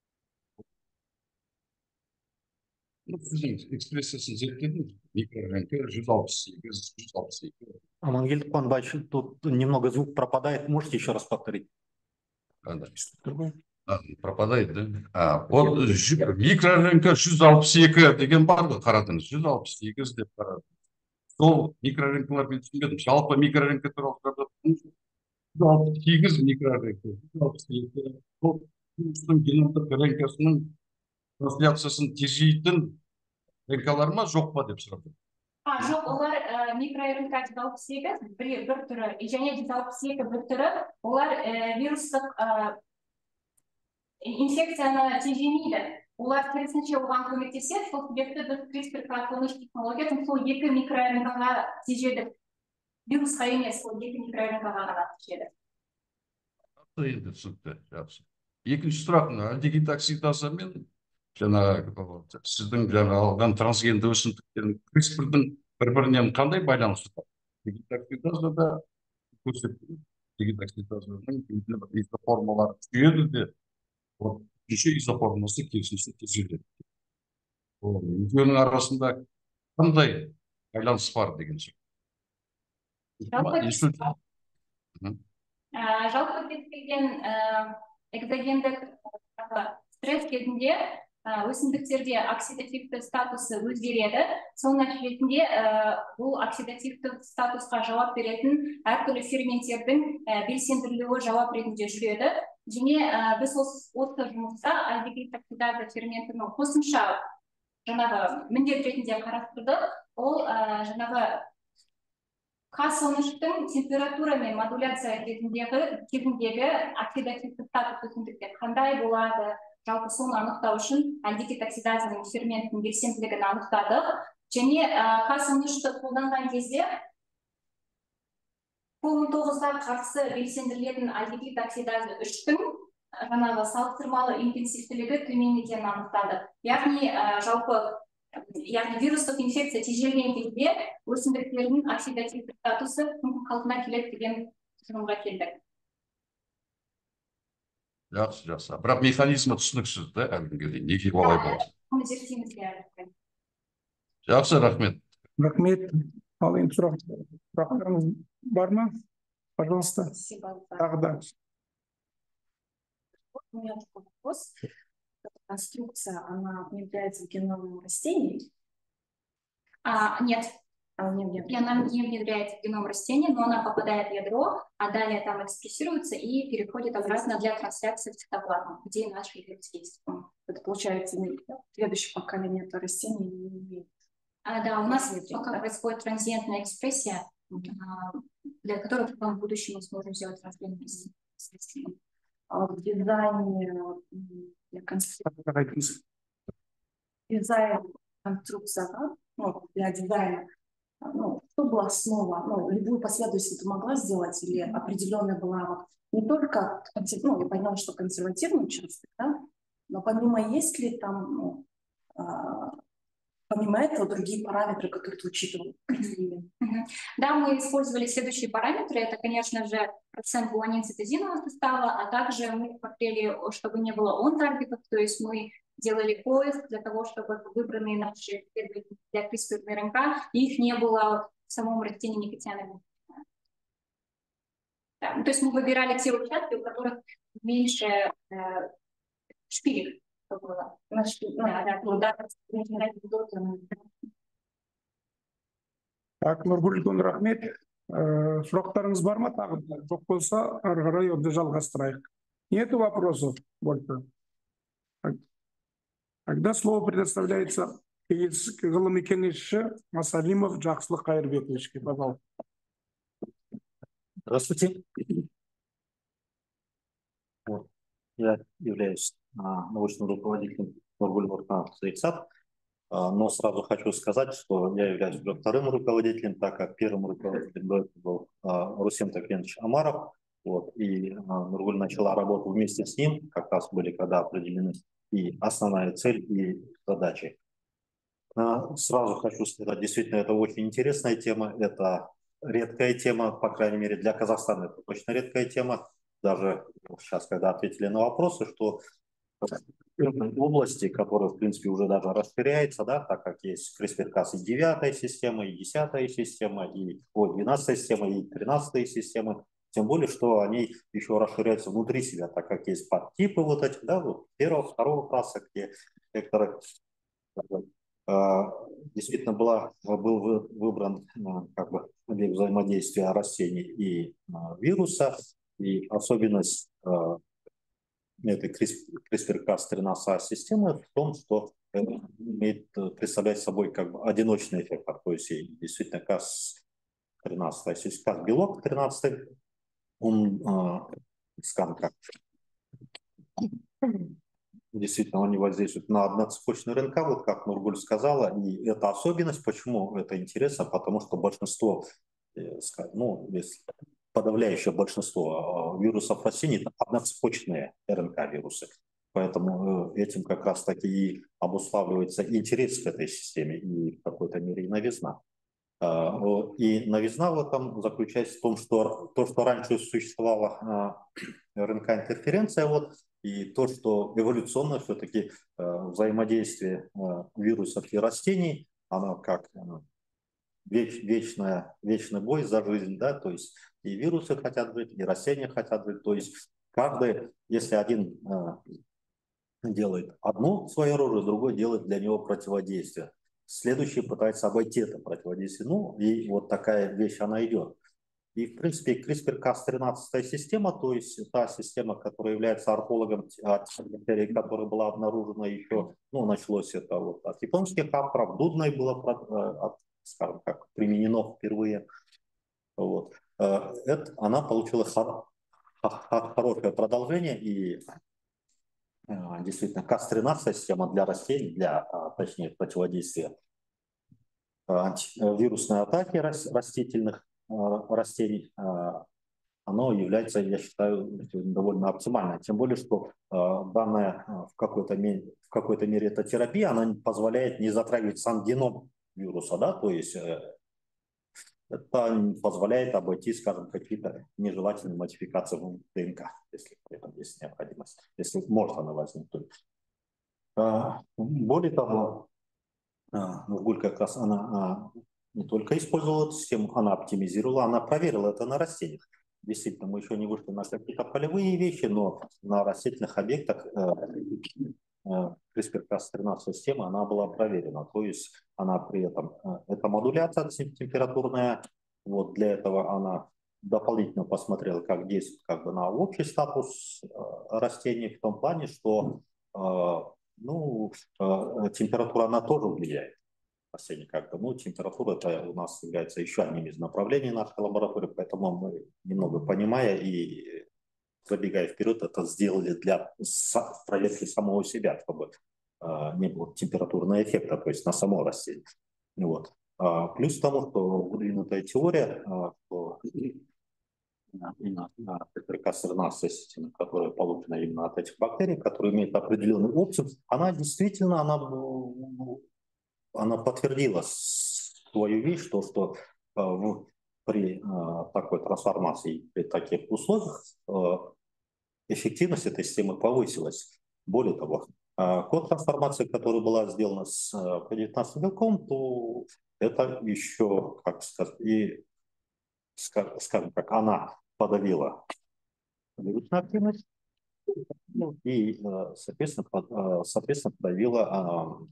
Сіздің экспрессиясын зерттедіңіз, микрорынка 162. Амангелд Панбаевич, тут немного звук пропадает. Можете еще раз повторить? Пропадает, да? Вот микрорынка 162 деген бар ғой, қарадыңыз, 162 деп қарадыңыз. Сол микрорынкалар мен түсінбедім. Жалпы микрорынка туралы қарадыңыз. 162 микрорынка, 162. Бұл геномдық рынкасының трансляциясын тежейтін рынкалар ма, жоқ па деп сұрадым. Жоқ, олар микрорынка 162 бір түрі, және 162 бір түрі, олар вирустық инфекцияны тежемейді. Олар керісінше оған көмектеседі, сол себепті біз CRISPR-Cas9 технологиясын сол екі микрорынкаға тежедік. Вирусқа емес, сол екі микрорынкаға ғана тежеді. Енді түсінікті, жақсы. Екінші сұрақ, альдегидоксидаза мен сіздің алған трансгенді өсімдіктердің CRISPR-дің бір-бірінен қандай байланысы бар? Альдегидоксидазада көрсеткен, альдегидоксидазаның изоформалары сүйеді де, үшінші изоформасы керісінше тежеледі. Екеуінің арасында қандай байланыс бар деген сөз? Жалпы келген экзогендік стресс кезінде өсімдіктерде оксидативті статусы өзгереді. Соның нәтижесінде бұл оксидативті статусқа жауап беретін әртүрлі ферменттердің белсендірілуі жауап ретінде жүреді. Және біз осы жұмыста альдегидоксидаза ферментінің қосымша жаңағы міндет ретінде қарастырдық. Ол жаңағы Cas9-тың температура мен модуляция кезіндегі оксидативті статус өсімдікте қандай болады, жалпы соны анықтау үшін альдегидоксидазаның ферментінің белсенділігін анықтадық. Және Cas9-ты қолданған кезде COVID-19-ға қарсы белсендірілетін альдегидоксидаза 3-тің жаңағы салыстырмалы интенсивтілігі төмен екенін анықтадық. Яғни вирустық инфекция тежелген кезде өсімдіктердің оксидативті статусы қалпына келеді деген тұжырымға келдік. Жақсы. Бірақ механизмі түсініксіз, да, әлгіге дейін, неге олай болады? Оны зерттейміз бәрі. Жақсы, рахмет. Рахмет. Ал енді сұрақтарыңыз бар ма? Пожалуйста. Тағы да. У меня такой вопрос. Конструкция, она внедряется в геном растений? Нет. Нет. Она не внедряется в геном растения, но она попадает в ядро, а далее там экспрессируется и переходит обратно для трансляции в цитоплазму, где наш вирус есть. Это получается, следующее поколение это растений не имеет. Да, у нас пока происходит транзиентная экспрессия, для которой в будущем мы сможем сделать трансгенные растения. В дизайне конструкция, для дизайна, что была основа, любую последовательность ты могла сделать или определенная была не только, я поняла, что консервативный участок, да, но помимо есть ли там, помимо этого другие параметры, которые ты учитывал? Да, мы использовали следующие параметры. Это, конечно же, процент гуанин-цитозинового состава, а также мы смотрели, чтобы не было он-таргетов, то есть мы делали поиск для того, чтобы выбранные наши исследователи для CRISPR-РНК, их не было в самом растении никотианового. Да, то есть мы выбирали те участки, у которых меньше шпилек. Так, Нұргүл, рахмет. Сұрақтарыңыз бар ма тағы? Жоқ болса, ары қарай онда жалғастырайық. Нету вопросов больше? Тогда слово предоставляется ғылыми кеңесші Масалимов Жақсылық Қайырбековичке. Пожалуйста. Здравствуйте. Я являюсь научным руководителем Нургуль Нурхан Саиксат, но сразу хочу сказать, что я являюсь уже вторым руководителем, так как первым руководителем был Рустем Такленович Амаров. Вот, и Нургуль начала работу вместе с ним, как раз были когда определены и основная цель, и задачи. Сразу хочу сказать, действительно, это очень интересная тема, это редкая тема, по крайней мере, для Казахстана это точно редкая тема. Даже сейчас, когда ответили на вопросы, что области, которые, в принципе, уже даже расширяются, да, так как есть CRISPR-Cas и 9-я система, и 10-я система, и 12-я система, и 13-я система. Тем более, что они еще расширяются внутри себя, так как есть подтипы вот эти, да, вот первого, второго класса, где векторы действительно был выбран как бы объект взаимодействия растений и вируса, и особенность этой CRISPR-Cas13 системы в том, что представляет собой как бы одиночный эффект, то есть действительно Cas13, то есть Cas-белок 13, он, скажем так, действительно, он не воздействует на одноцепочную РНК, вот как Нургуль сказала, и это особенность. Почему это интересно? Потому что большинство, ну, если подавляющее большинство вирусов растений – это одноцепочные РНК-вирусы. Поэтому этим как раз-таки и обуславливается интерес к этой системе и в какой-то мере и новизна. И новизна в этом заключается в том, что то, что раньше существовала РНК-интерференция, вот, и то, что эволюционно все-таки взаимодействие вирусов и растений, оно как вечный бой за жизнь, да, то есть и вирусы хотят жить, и растения хотят жить, то есть каждый, если один делает одно свое оружие, другой делает для него противодействие. Следующий пытается обойти это противодействие. Ну, и вот такая вещь, она идет. И, в принципе, CRISPR-Cas13 система, то есть та система, которая является археологом бактерии, которая была обнаружена еще, ну, началось это вот от японских авторов, Дудной было, скажем так, применено впервые. Вот. Она получила хорошее продолжение, и действительно Cas13 система для растений, точнее, противодействия вирусной атаки растительных растений, оно является, я считаю, довольно оптимальной. Тем более, что данная в какой-то мере эта терапия, она позволяет не затрагивать сам геном вируса, да, то есть это позволяет обойти, скажем, какие-то нежелательные модификации в ДНК, если при этом есть необходимость, если может она возникнуть. Более того, Нургуль как раз она не только использовала эту систему, она оптимизировала, она проверила это на растениях. Действительно, мы еще не вышли на какие-то полевые вещи, но на растительных объектах CRISPR-Cas13 система, она была проверена. То есть она при этом, это модуляция температурная, вот для этого она дополнительно посмотрела, как действует как бы на общий статус растений в том плане, что температура, она тоже влияет. Растения как-то. Ну, температура это у нас является еще одним из направлений нашей лаборатории, поэтому мы, немного понимая и забегая вперед, это сделали для проверки самого себя, чтобы не было температурного эффекта, то есть на само растение. Вот. Плюс к тому, что выдвинутая теория, CRISPR-Cas13 система, которая получена именно от этих бактерий, которые имеют определенный опциум, она действительно, она подтвердила свою вещь, что при такой трансформации, при таких условиях эффективность этой системы повысилась. Более того, код трансформации, которая была сделана с P19 белком, то это еще, как сказать, и, скажем так, она подавила вирусную активность и, соответственно, подавила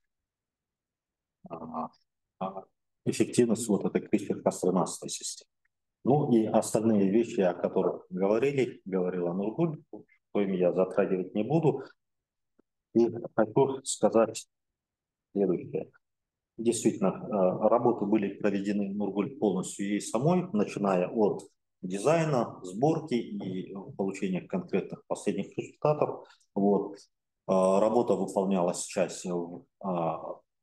эффективность вот этой CRISPR-Cas13 системы. Ну и остальные вещи, о которых говорила Нургуль, коими я затрагивать не буду. И хочу сказать следующее. Действительно, работы были проведены Нургуль полностью ей самой, начиная от дизайна, сборки и получения конкретных последних результатов. Вот. Работа выполнялась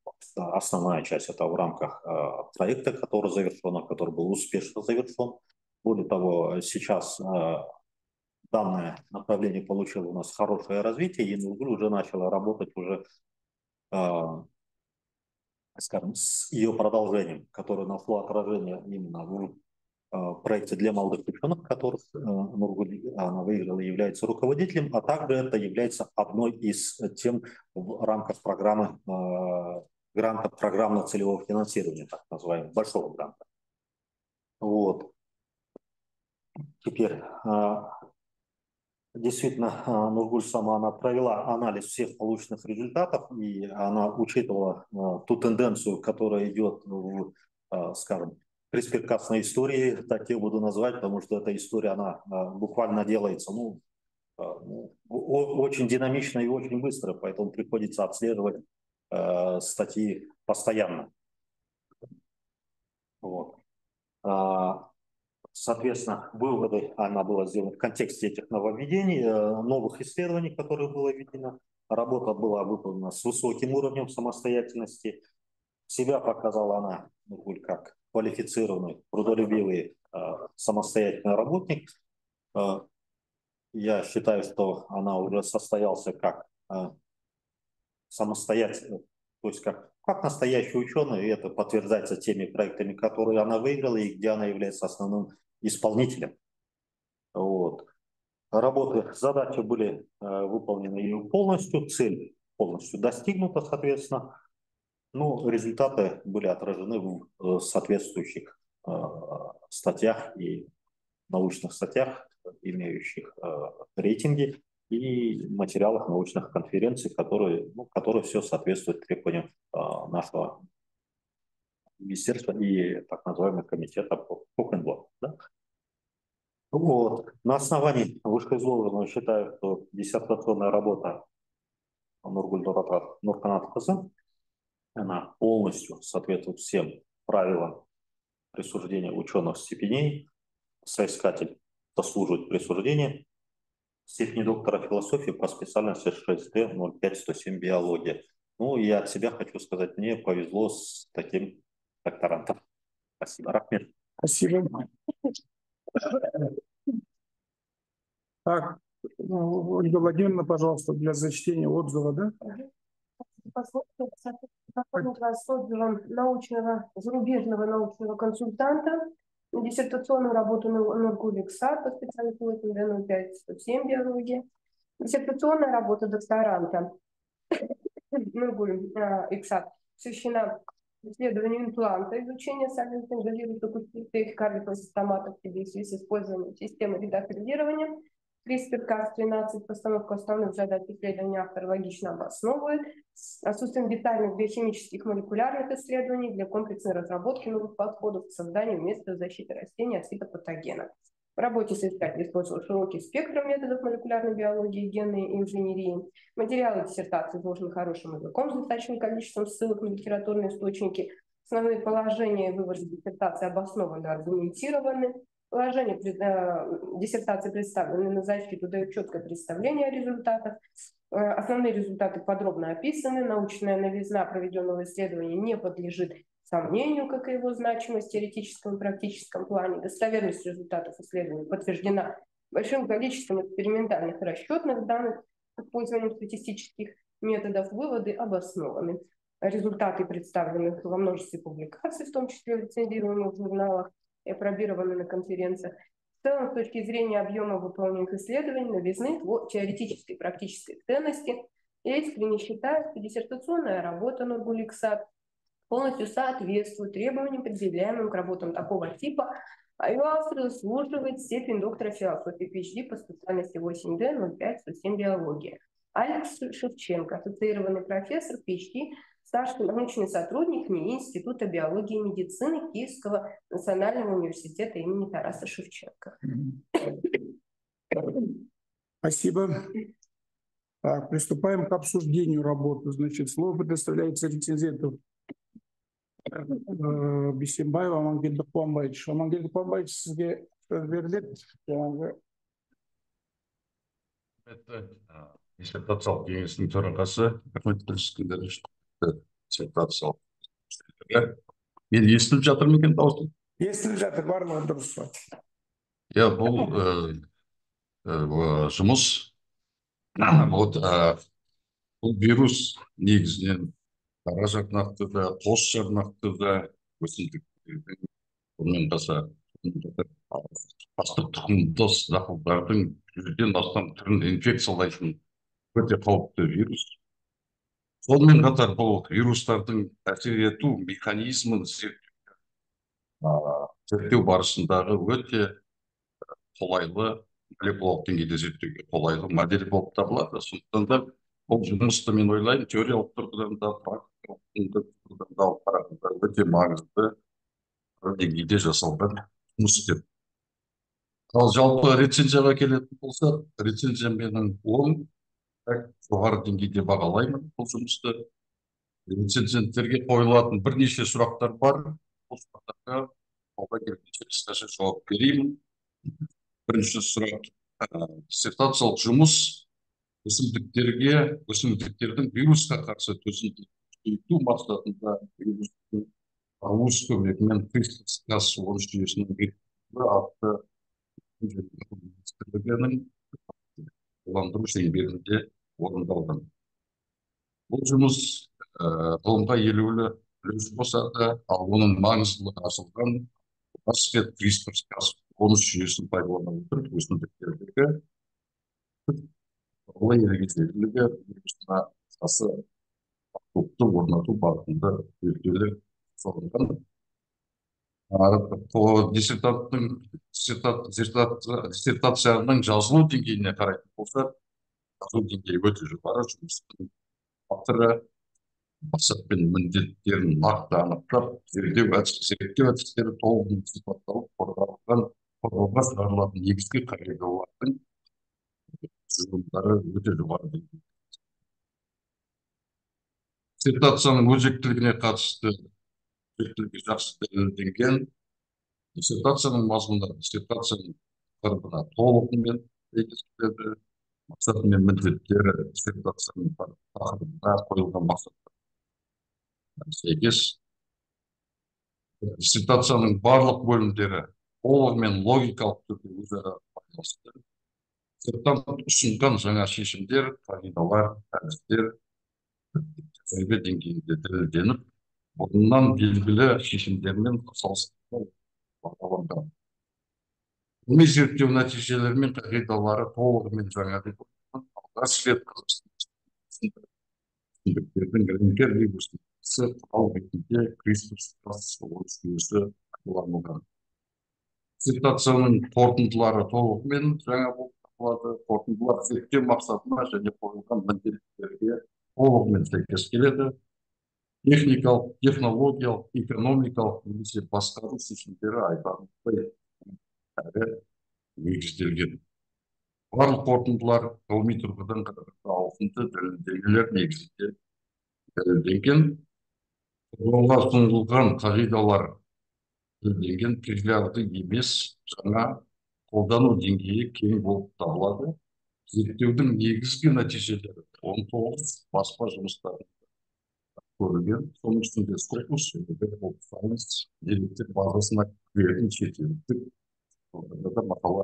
основная часть это в рамках проекта, который завершен, который был успешно завершен. Более того, сейчас данное направление получило у нас хорошее развитие, и Нургуль уже начала работать уже, скажем, с ее продолжением, которое нашло отражение именно в проекте для молодых ученых, которых Нургуль она выиграла, является руководителем, а также это является одной из тем в рамках программы гранта программного целевого финансирования, так называемого большого гранта. Вот. Теперь действительно Нургуль сама она провела анализ всех полученных результатов, и она учитывала ту тенденцию, которая идет в, скажем, CRISPR-Cas истории, так я буду называть, потому что эта история, она буквально делается, очень динамично и очень быстро, поэтому приходится отслеживать статьи постоянно. Вот. Соответственно, выводы она была сделана в контексте этих нововведений, новых исследований, которые было введено. Работа была выполнена с высоким уровнем самостоятельности. Себя показала она как квалифицированный, трудолюбивый, самостоятельный работник. Я считаю, что она уже состоялся как самостоятельный, то есть как настоящий ученый, и это подтверждается теми проектами, которые она выиграла и где она является основным исполнителем. Вот. Работы, задачи были выполнены ее полностью, цель полностью достигнута, соответственно. Но результаты были отражены в соответствующих статьях и научных статьях, имеющих рейтинги, и материалах научных конференций, которые все соответствуют требованиям нашего министерства и так называемого комитета по КНБО. Да? Вот. На основании вышеизложенного считаю, что диссертационная работа Нургуль Нурканат-кызы, она полностью соответствует всем правилам присуждения ученых степеней. Соискатель заслуживает присуждения степени доктора философии по специальности 6D-05-107 биология. Ну, и от себя хочу сказать, мне повезло с таким докторантом. Спасибо, Рахмет. Спасибо. Так, Ольга Владимировна, пожалуйста, для зачтения отзыва, да? Познакомить вас с отзывом зарубежного научного консультанта на диссертационную работу Нургуль Иксат по специальности 8D-05-107 биология. Диссертационная работа докторанта Нургуль Иксат посвящена исследованию импланта, изучения сальных вирусов, пустых карликовых систематов в связи с использованием системы редактирования. CRISPR-Cas13, постановку основных задач исследования автор логично обосновывает. Отсутствием детальных биохимических молекулярных исследований для комплексной разработки новых подходов к созданию методов защиты растений от фитопатогенов. В работе соискатель использовал широкий спектр методов молекулярной биологии, генной инженерии. Материалы диссертации изложены хорошим языком с достаточным количеством ссылок на литературные источники. Основные положения и выводы диссертации обоснованы, аргументированы. Положения диссертации представлены на защиту, дают четкое представление о результатах. Основные результаты подробно описаны. Научная новизна проведенного исследования не подлежит сомнению, как и его значимость в теоретическом и практическом плане. Достоверность результатов исследования подтверждена большим количеством экспериментальных расчетных данных с использованием статистических методов. Выводы обоснованы. Результаты представлены во множестве публикаций, в том числе в рецензируемых журналах и опробированы на конференциях. В целом, с точки зрения объема выполненных исследований, новизны, теоретической и практической ценности, я искренне считаю, что диссертационная работа Нургуль Иксат полностью соответствует требованиям, предъявляемым к работам такого типа, а ее автор заслуживает степень доктора философии PhD по специальности 8D-05-107 биология. Алекс Шевченко, ассоциированный профессор PhD, старший научный сотрудник НИИ Института биологии и медицины Киевского национального университета имени Тараса Шевченко. Спасибо. Так, приступаем к обсуждению работы. Значит, слово предоставляется рецензенту Бисимбаева Амангельда Куамбаевич. Амангельда Куамбаевич, сізге сөз беріледі. Это диссертациялық кеңестің төрағасы, рахмет көрсеткендер үшін диссертациялық. Мен естіліп жатыр ма екен дауысым? Естіліп жатыр, барлығы дұрыс. иә, бұл жұмыс вот бұл вирус негізінен қара жарнақты да, қос жарнақты да өсімдіктердің, сонымен қоса астық тұқымдас дақылдардың 100-ден астам түрін инфекциялайтын өте қауіпті вирус. Сонымен қатар бұл вирустардың әсер ету механизмін зерттеу барысындағы өте қолайлы, молекулалық деңгейде зерттеуге қолайлы модель болып табылады. Сондықтан да бұл жұмысты мен ойлаймын теориялық тұрғыдан да практикалық тұрғыдан да алып қарағанда өте маңызды деңгейде жасалған жұмыс деп. Ал жалпы рецензияға келетін болсақ, рецензия менің оң жоғары деңгейде бағалаймын бұл жұмысты. Рецензенттерге қойылатын бірнеше сұрақтар бар. Бұл сұрақтарға қолға келгенше қысқаша жауап береймін. Бірінші сұрақ, диссертациялық жұмыс өсімдіктердің вирусқа қарсы төзімділігін күшейту мақсатында вирустың ауыз көмегімен CRISPR-Cas9 жүйесінің бекітілуі атты министрлігінің қолдандыру шеңберінде орындалған. Бұл жұмыс ғылымға елеулі үлес қосады, ал оның маңыздылығы ашылған CRISPR-Cas9 жүйесін пайдалана отырып өсімдіктердегі ерегістілігі вирусына қарсы топты орнату бағытында зерттеулер жасалынған. Диссертацияның жазылу деңгейіне қарайтын болсақ, жазылу деңгейі өте жоғары, жұмыстың авторы мақсат пен міндеттерін нақты анықтап, зерттеу әдістері толығымен сипатталып, қорғауға шығарылатын негізгі қағидалардың тұжырымдары өте жоғары деңгейде. Диссертацияның өзектілігіне қатысты өзектілігі жақсы дәлелденген. Диссертацияның мазмұны диссертацияның тақырыбына толығымен сәйкес келеді. Мақсаты мен міндеттері диссертацияның тақырыбына қойылған мақсаттарға сәйкес. Диссертацияның барлық бөлімдері толығымен логикалық түрде өзара байланысты. Диссертант ұсынған жаңа шешімдер, қағидалар, әдістер тәжірибе деңгейінде дәлелденіп, бұрыннан белгілі шешімдермен салыстырмалы бағаланған. Ғылыми зерттеу нәтижелері мен қағидалары толығымен жаңа деп отырған. Алғаш рет өсімдіктердің рентген вирусының құрал ретінде CRISPR-Cas9 жүйесі пайдаланылған. Диссертацияның қорытындылары толығымен жаңа болып табылады. Қорытындылар зерттеу мақсатына және қойылған міндеттерге толығымен сәйкес келеді. Техникалық, технологиялық, экономикалық немесе басқару шешімдері айтарлықтай әрі негізделген. Барлық қорытындылар ғылыми тұрғыдан ауқымды дәлелдемелер негізінде дәлелденген. Қорғауға ұсынылған қағидалар дәлелденген, плагиатты емес, жаңа қолдану деңгейі кең болып табылады. Зерттеудің негізгі нәтижелері 19 баспа жұмыстарын көрілген. Соның ішінде Scopus, Science, деректер базасына кіретін шетелдік мақала.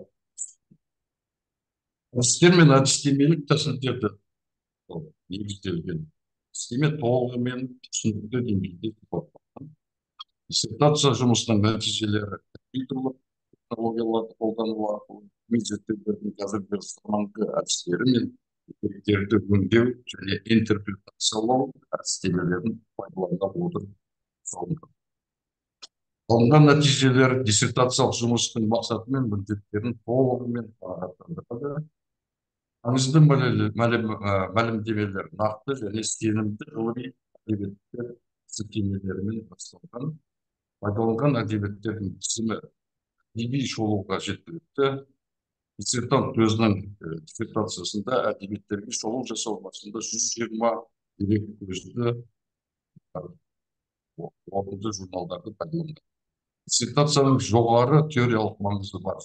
Әдістер мен әдістемелік тәсілдерді негізделген. Әдістеме толығымен түсінікті деңгейде сипатталған. Диссертация жұмысының нәтижелері компьютерлік технологияларды қолдану арқылы зерттеулердің қазіргі заманғы әдістері мен деректерді өңдеу және интерпретациялау әдістемелерін пайдалана отырып салынған. Алынған нәтижелер диссертациялық жұмыстың мақсаты мен міндеттерін толығымен қанағаттандырады. Маңызды мәлімдемелер нақты және сенімді ғылыми әдебиеттер сілтемелерімен басталған. Пайдаланған әдебиеттердің тізімі әдеби шолуға жеткілікті. Диссертант өзінің диссертациясында әдебиеттерге шолу жасау барысында 120 дерек көзді орынды журналдарды пайдаланған. Диссертацияның жоғары теориялық маңызы бар.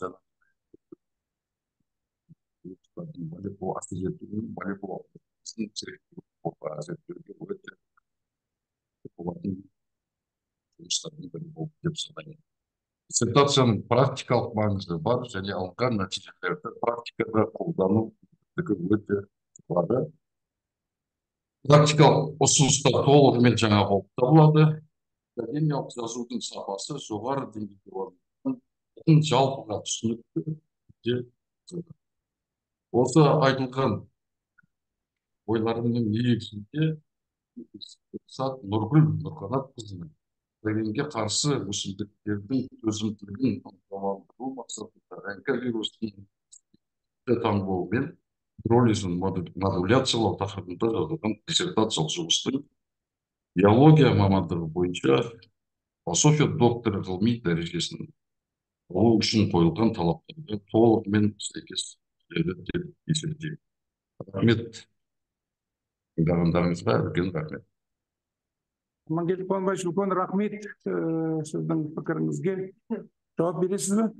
Диссертацияның практикалық маңызы бар және алынған нәтижелерді практикада қолдану өте жоғары. Практикалық ұсыныстар толығымен жаңа болып табылады. Академиялық жазудың сапасы жоғары деңгейде орындалған, жалпыға түсінікті. Осы айтылған ойларымның негізінде Нұргүл Нұрқанатқызының дегенге қарсы өсімдіктердің төзімділігін ынталандыру мақсатында онковирустың таңбауы мен гидролизін модуляциялау тақырыбында жазылған диссертациялық жұмыстың биология мамандығы бойынша философия докторы ғылыми дәрежесін алу үшін қойылған талаптарға толығымен сәйкес келеді деп есептеймін. Рахмет. Тыңдағандарыңызға үлкен рахмет. Амангелді Қуанбайұлы, үлкен рахмет сіздің пікіріңізге. Жауап бересіз бе?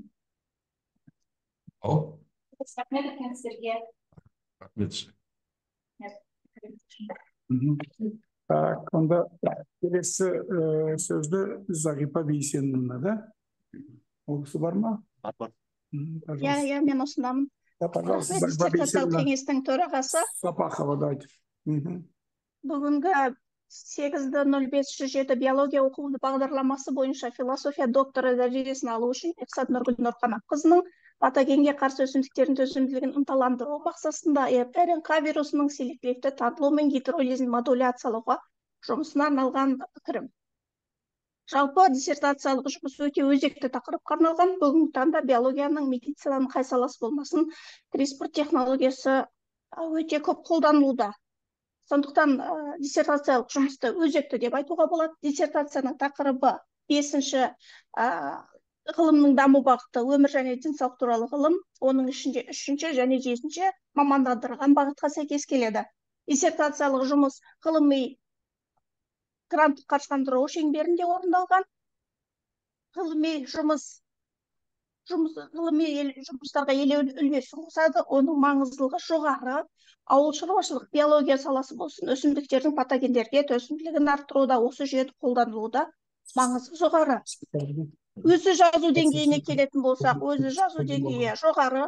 Рахмет үлкен сіздерге. Рахмет. Так, онда келесі сөзді Зағипа Бейсеновна, да? Ол кісі бар ма? Бар. Я мен осындамын. Пожалуйста, Рахмет, Зағипа диссертациялық Бейсеновна кеңестің төрағасы. Сапахова, дайте. Бүгінгі 8.05.07 биология оқу бағдарламасы бойынша философия докторы дәрежесін алу үшін Эксат Нұргүл Нұрқанатқызының патогенге қарсы өсімдіктердің төзімділігін ынталандыру мақсатында РНК вирусының селективті таралу мен гидролизін модуляциялауға жұмысына арналған пікірім. Жалпы диссертациялық жұмыс өте өзекті тақырыпқа арналған. Бүгінгі таңда биологияның медицинаның қай саласы болмасын CRISPR технологиясы өте көп қолданылуда. Сондықтан диссертациялық жұмысты өзекті деп айтуға болады. Диссертацияның тақырыбы 5-ші ғылымның даму бағыты өмір және денсаулық туралы ғылым, оның ішінде 3-ші және 7-ші мамандандырылған бағытқа сәйкес келеді. Диссертациялық жұмыс ғылыми гранттық қаржыландыру шеңберінде орындалған. Ғылыми жұмыстарға елеулі үлес қосады, оның маңыздылығы жоғары. Ауыл шаруашылық биология саласы болсын, өсімдіктердің патогендерге төзімділігін арттыруда осы жүйе қолданылуда маңызы жоғары. Өзі жазу деңгейіне келетін болсақ, өзі жазу деңгейі жоғары.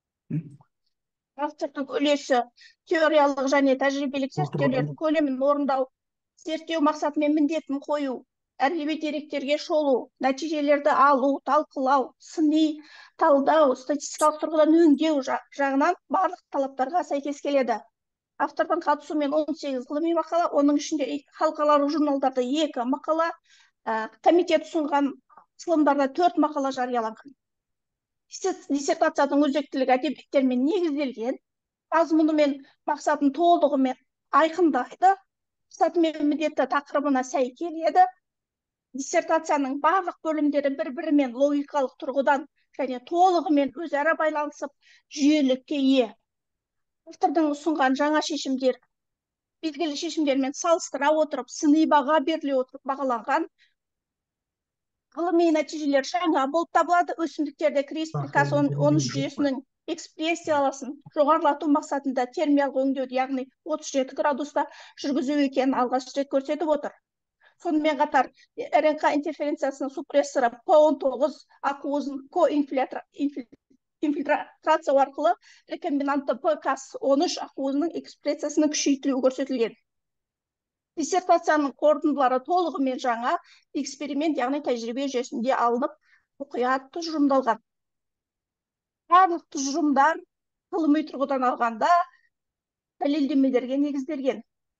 Автордың үлесі теориялық және тәжірибелік зерттеулердің көлемін орындау, зерттеу мақсаты мен міндетін қою, әдеби деректерге шолу, нәтижелерді алу, талқылау, сыни талдау, статистикалық тұрғыдан өңдеу жағынан барлық талаптарға сәйкес келеді. Автордың қатысуымен 18 ғылыми мақала, оның ішінде халықаралық журналдарда 2 мақала, комитет ұсынған басылымдарда 4 мақала жарияланған. Диссертацияның өзектілігі әдебиеттермен негізделген, мазмұны мен мақсатын толығымен айқындайды, мақсаты мен міндеті тақырыбына сай келеді. Диссертацияның барлық бөлімдері бір-бірімен логикалық тұрғыдан және толығымен өзара байланысып жүйелікке ие. Автордың ұсынған жаңа шешімдер белгілі шешімдермен салыстыра отырып, сыни баға беріле отырып бағаланған. Ғылыми нәтижелер жаңа болып табылады. Өсімдіктерде CRISPR-Cas13 жүйесінің экспрессияласын жоғарылату мақсатында термиялық өңдеуді, яғни 37 градуста жүргізу екенін алғаш рет көрсетіп отыр. Сонымен қатар РНК интерференциясының супрессоры P19 ақуызын коинфильтрациялау арқылы рекомбинантты Cas13 ақуызының экспрессиясының күшейтілуі көрсетілген. Диссертацияның қорытындылары толығымен жаңа эксперимент, яғни тәжірибе жүйесінде алынып, мұқият тұжырымдалған. Барлық тұжырымдар ғылыми тұрғыдан алғанда дәлелдемелерге негізделген.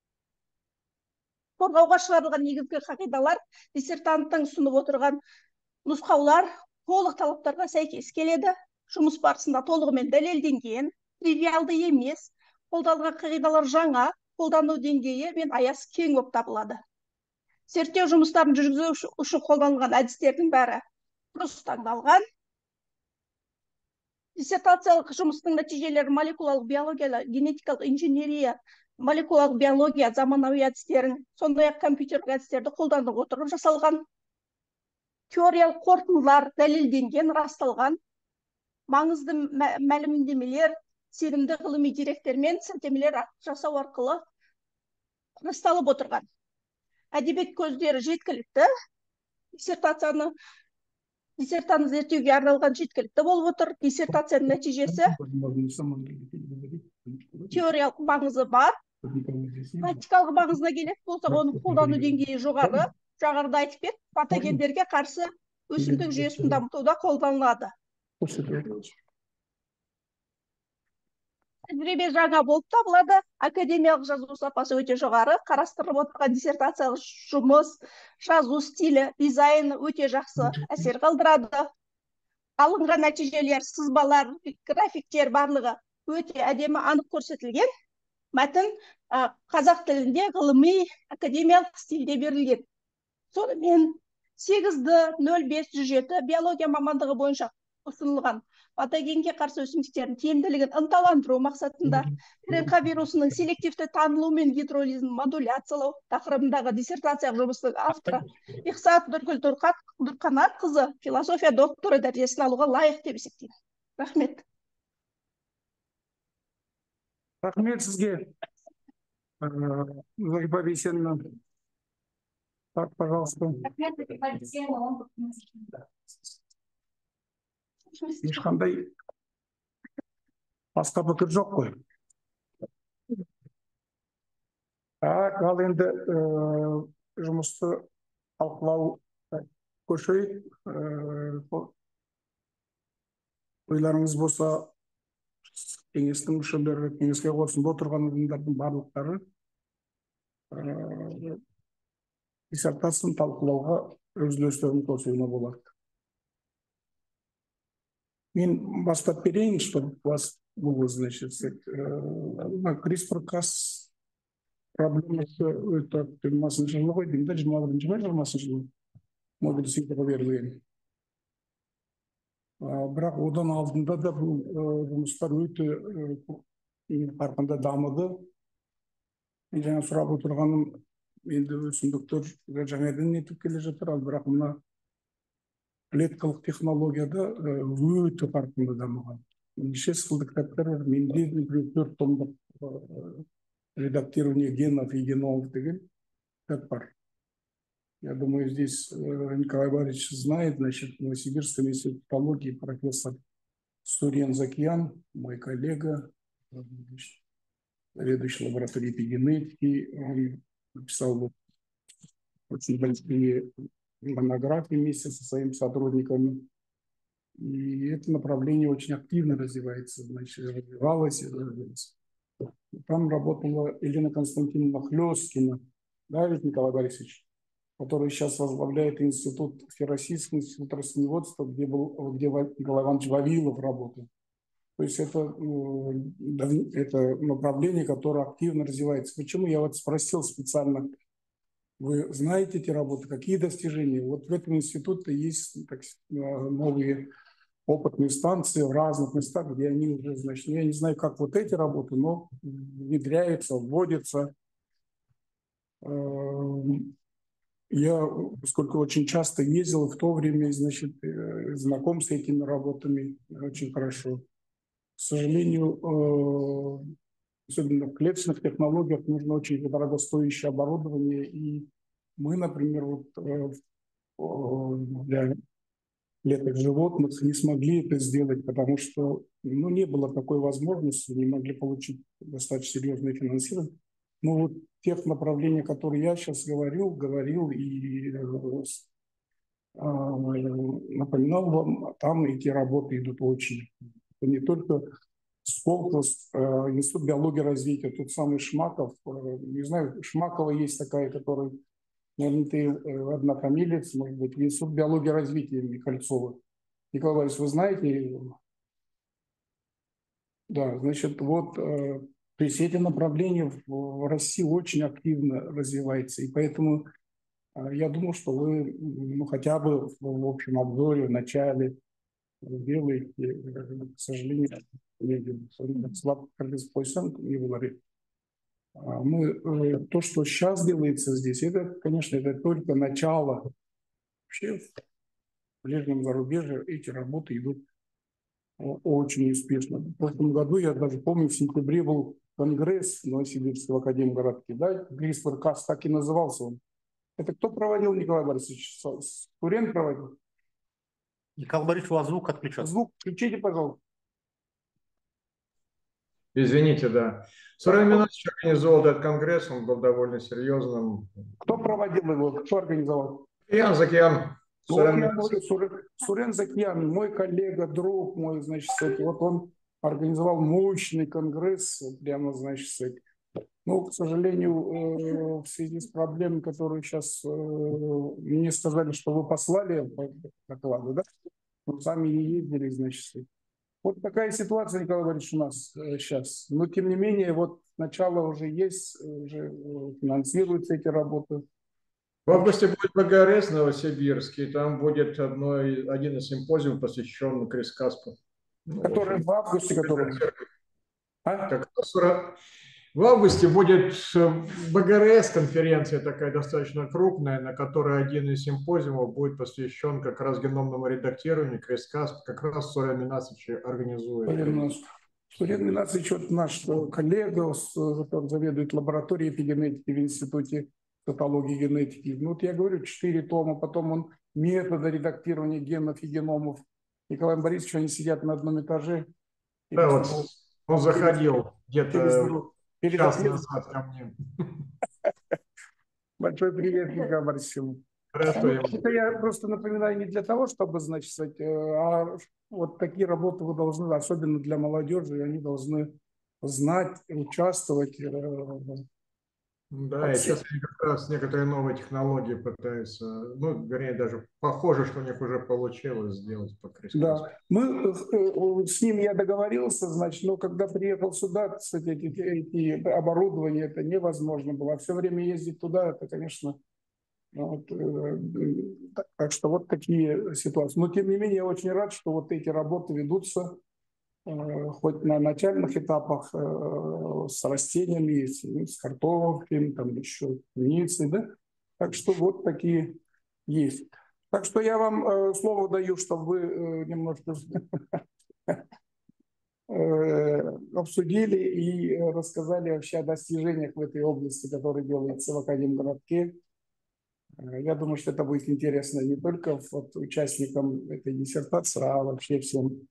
Қорғауға шығарылған негізгі қағидалар, диссертанттың ұсынып отырған нұсқаулар толық талаптарға сәйкес келеді. Жұмыс барысында толығымен дәлелденген, тривиалды емес, қолданылған қағидалар жаңа, қолдану деңгейі мен аясы кең болып табылады. Зерттеу жұмыстарын жүргізу үшін қолданылған әдістердің бәрі дұрыс таңдалған. Диссертациялық жұмыстың нәтижелері молекулалық биология, генетикалық инженерия, молекулалық биология заманауи әдістерін, сондай-ақ компьютерлік әдістерді қолданып отырып жасалған. Теориялық қорытындылар дәлелденген, расталған. Маңызды мәлімдемелер, сенімді ғылыми деректер мен сілтемелер жасау арқылы расталып отырған. Әдебиет көздері жеткілікті. Диссертацияны диссертаны зерттеуге арналған жеткілікті болып отыр. Диссертацияның нәтижесі теориялық маңызы бар. Практикалық маңызына келетін болсақ, оның қолдану деңгейі жоғары. Жоғарыда айтып кетті, патогендерге қарсы өсімдік жүйесін дамытуда қолданылады. Тәжірибе жаңа болып табылады. Академиялық жазу сапасы өте жоғары. Қарастырылып отырған диссертациялық жұмыс, жазу стилі, дизайны өте жақсы әсер қалдырады. Алынған нәтижелер, сызбалар, графиктер барлығы өте әдемі, анық көрсетілген. Мәтін қазақ тілінде ғылыми академиялық стильде берілген. Сонымен 8.05.07 биология мамандығы бойынша ұсынылған патогенге қарсы өсімдіктердің тиімділігін ынталандыру мақсатында РНК вирусының селективті танылу мен гидролизін модуляциялау тақырыбындағы диссертациялық жұмыстың авторы Иқсат Нұрқанатқызы философия докторы дәрежесін алуға лайық деп есептеймін. Рахмет. Рахмет сізге. Зайба Бейсенова. Так, пожалуйста. Ешқандай басқа пікір жоқ қой. Ал енді жұмысты талқылау көшейік. Ойларыңыз болса, кеңестің мүшелері, кеңеске қосылып отырған адамдардың барлықтары диссертацияны талқылауға өз үлестерін қосуына болады. Мен бастап берейін, чтобы вас было, значит, CRISPR-Cas проблемасы өте 20 жылы ғой деймін, 21 жылы Нобель сыйлығы берілген. Бірақ одан алдында да бұл жұмыстар өте қарқынды дамыды. Мен жаңа сұрап отырғаным, енді өсімдіктер жаңадан нетіп келе жатыр, ал бірақ мына клеткалық технологияда өте қарқынды дамыған. Неше сылды кітаптар бар, менде 4 томдық редактирование генов и геномов деген кітап бар. Я думаю, здесь Николай Борисович знает, значит, в Новосибирском институте патологии профессор Сурен Закиян, мой коллега, заведующий лабораторией эпигенетики, он написал очень большие монографии вместе со своими сотрудниками. И это направление очень активно развивается, значит, развивалось и развивалось. Там работала Елена Константиновна Хлёсткина, да, ведь Николай Борисович, который сейчас возглавляет институт, Всероссийский институт растениеводства, где Николай Иванович Вавилов работал. То есть это направление, которое активно развивается. Почему я вот спросил специально, вы знаете эти работы, какие достижения? Вот в этом институте есть новые опытные станции в разных местах, где они уже, значит, я не знаю, как вот эти работы, но внедряются, вводятся. Я, поскольку очень часто ездил в то время, значит, знаком с этими работами очень хорошо. К сожалению, особенно в клеточных технологиях нужно очень дорогостоящее оборудование. И мы, например, для клеток животных не смогли это сделать, потому что не было такой возможности, не могли получить достаточно серьезное финансирование. Но вот тех направлений, которые я сейчас говорил и напоминал вам, там эти работы идут очень. Это не только Сколково, Институт биологии и развития, тот самый Шмаков, не знаю, Шмакова есть такая, которая, наверное, ты одна фамилия, может быть, Институт биологии и развития Михальцова. Николай Борисович, вы знаете его? Да, значит, вот то есть эти направления в России очень активно развиваются, и поэтому я думаю, что вы хотя бы в общем обзоре, в начале делаете, к сожалению, слабо не говорит. То, что сейчас делается здесь, это, конечно, это только начало. Вообще в ближнем зарубежье эти работы идут очень успешно. В прошлом году, я даже помню, в сентябре был конгресс в Новосибирском академгородке, да, CRISPR-Cas так и назывался он. Это кто проводил, Николай Борисович? Сурен проводил? Михаил Борисович, у вас звук отключен. Звук включите, пожалуйста. Извините, да. Сурен Минасович организовал этот конгресс, он был довольно серьезным. Кто проводил его? Кто организовал? Ян Закиян. Ну, вот я говорю, Сурен Закиян, мой коллега, друг мой, значит, вот он организовал мощный конгресс, прямо, значит, ну, к сожалению, в связи с проблемой, которую сейчас мне сказали, что вы послали доклады, да? Мы сами не ездили, значит. Вот такая ситуация, Николай Борисович, у нас сейчас. Но, тем не менее, вот начало уже есть, уже финансируются эти работы. В августе будет БГРС Новосибирский, там будет один из симпозиумов, посвященный Крис-Каспу. Который в августе, который... В августе будет БГРС конференция такая достаточно крупная, на которой один из симпозиумов будет посвящен как раз геномному редактированию, Крис-Касп, как раз Сурен Минасович организует. Сурен Минасович, вот наш коллега, который заведует лабораторией эпигенетики в Институте патологии и генетики. Ну, вот я говорю, 4 тома, потом он методы редактирования генов и геномов. Николай Борисович, они сидят на одном этаже. Да, вот он заходил где-то час назад ко мне. Большой привет, Николай Борисович. Это я просто напоминаю не для того, чтобы, значит, а вот такие работы вы должны, особенно для молодежи, они должны знать, участвовать. Да, и сейчас они как раз некоторые новые технологии пытаются, ну, вернее, даже похоже, что у них уже получилось сделать по кресту. Да, с ним я договорился, значит, но когда приехал сюда, кстати, эти оборудования, это невозможно было. Все время ездить туда, это, конечно, вот, так что вот такие ситуации. Но, тем не менее, я очень рад, что вот эти работы ведутся, хоть на начальных этапах с растениями, с картофелем, там еще пшеницей, да? Так что вот такие есть. Так что я вам слово даю, чтобы вы немножко обсудили и рассказали вообще о достижениях в этой области, которые делаются в Академгородке. Я думаю, что это будет интересно не только вот участникам этой диссертации, а вообще всем.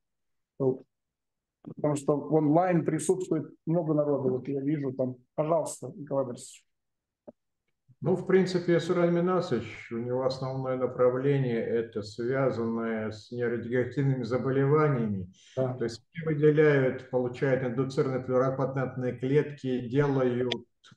Потому что в онлайн присутствует много народу. Вот я вижу там. Пожалуйста, Николай Борисович. Ну, в принципе, Сурен Минасович, у него основное направление – это связанное с нейродегенеративными заболеваниями. Да. То есть они выделяют, получают индуцированные плюрипатентные клетки, делают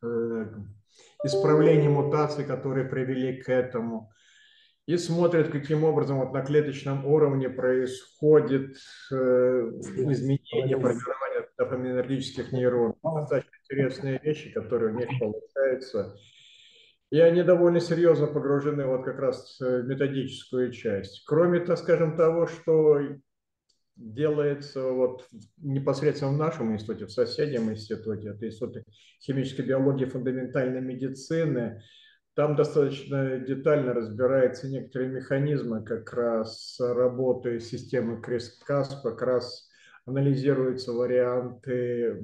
исправление мутаций, которые привели к этому. И смотрят, каким образом вот на клеточном уровне происходит изменение, формирование дофаминергических нейронов. Достаточно интересные вещи, которые у них получаются. И они довольно серьезно погружены вот как раз в методическую часть. Кроме, так скажем, того, что делается вот непосредственно в нашем институте, в соседнем институте, это Институт химической биологии и фундаментальной медицины, там достаточно детально разбираются некоторые механизмы как раз работы системы CRISPR-Cas, как раз анализируются варианты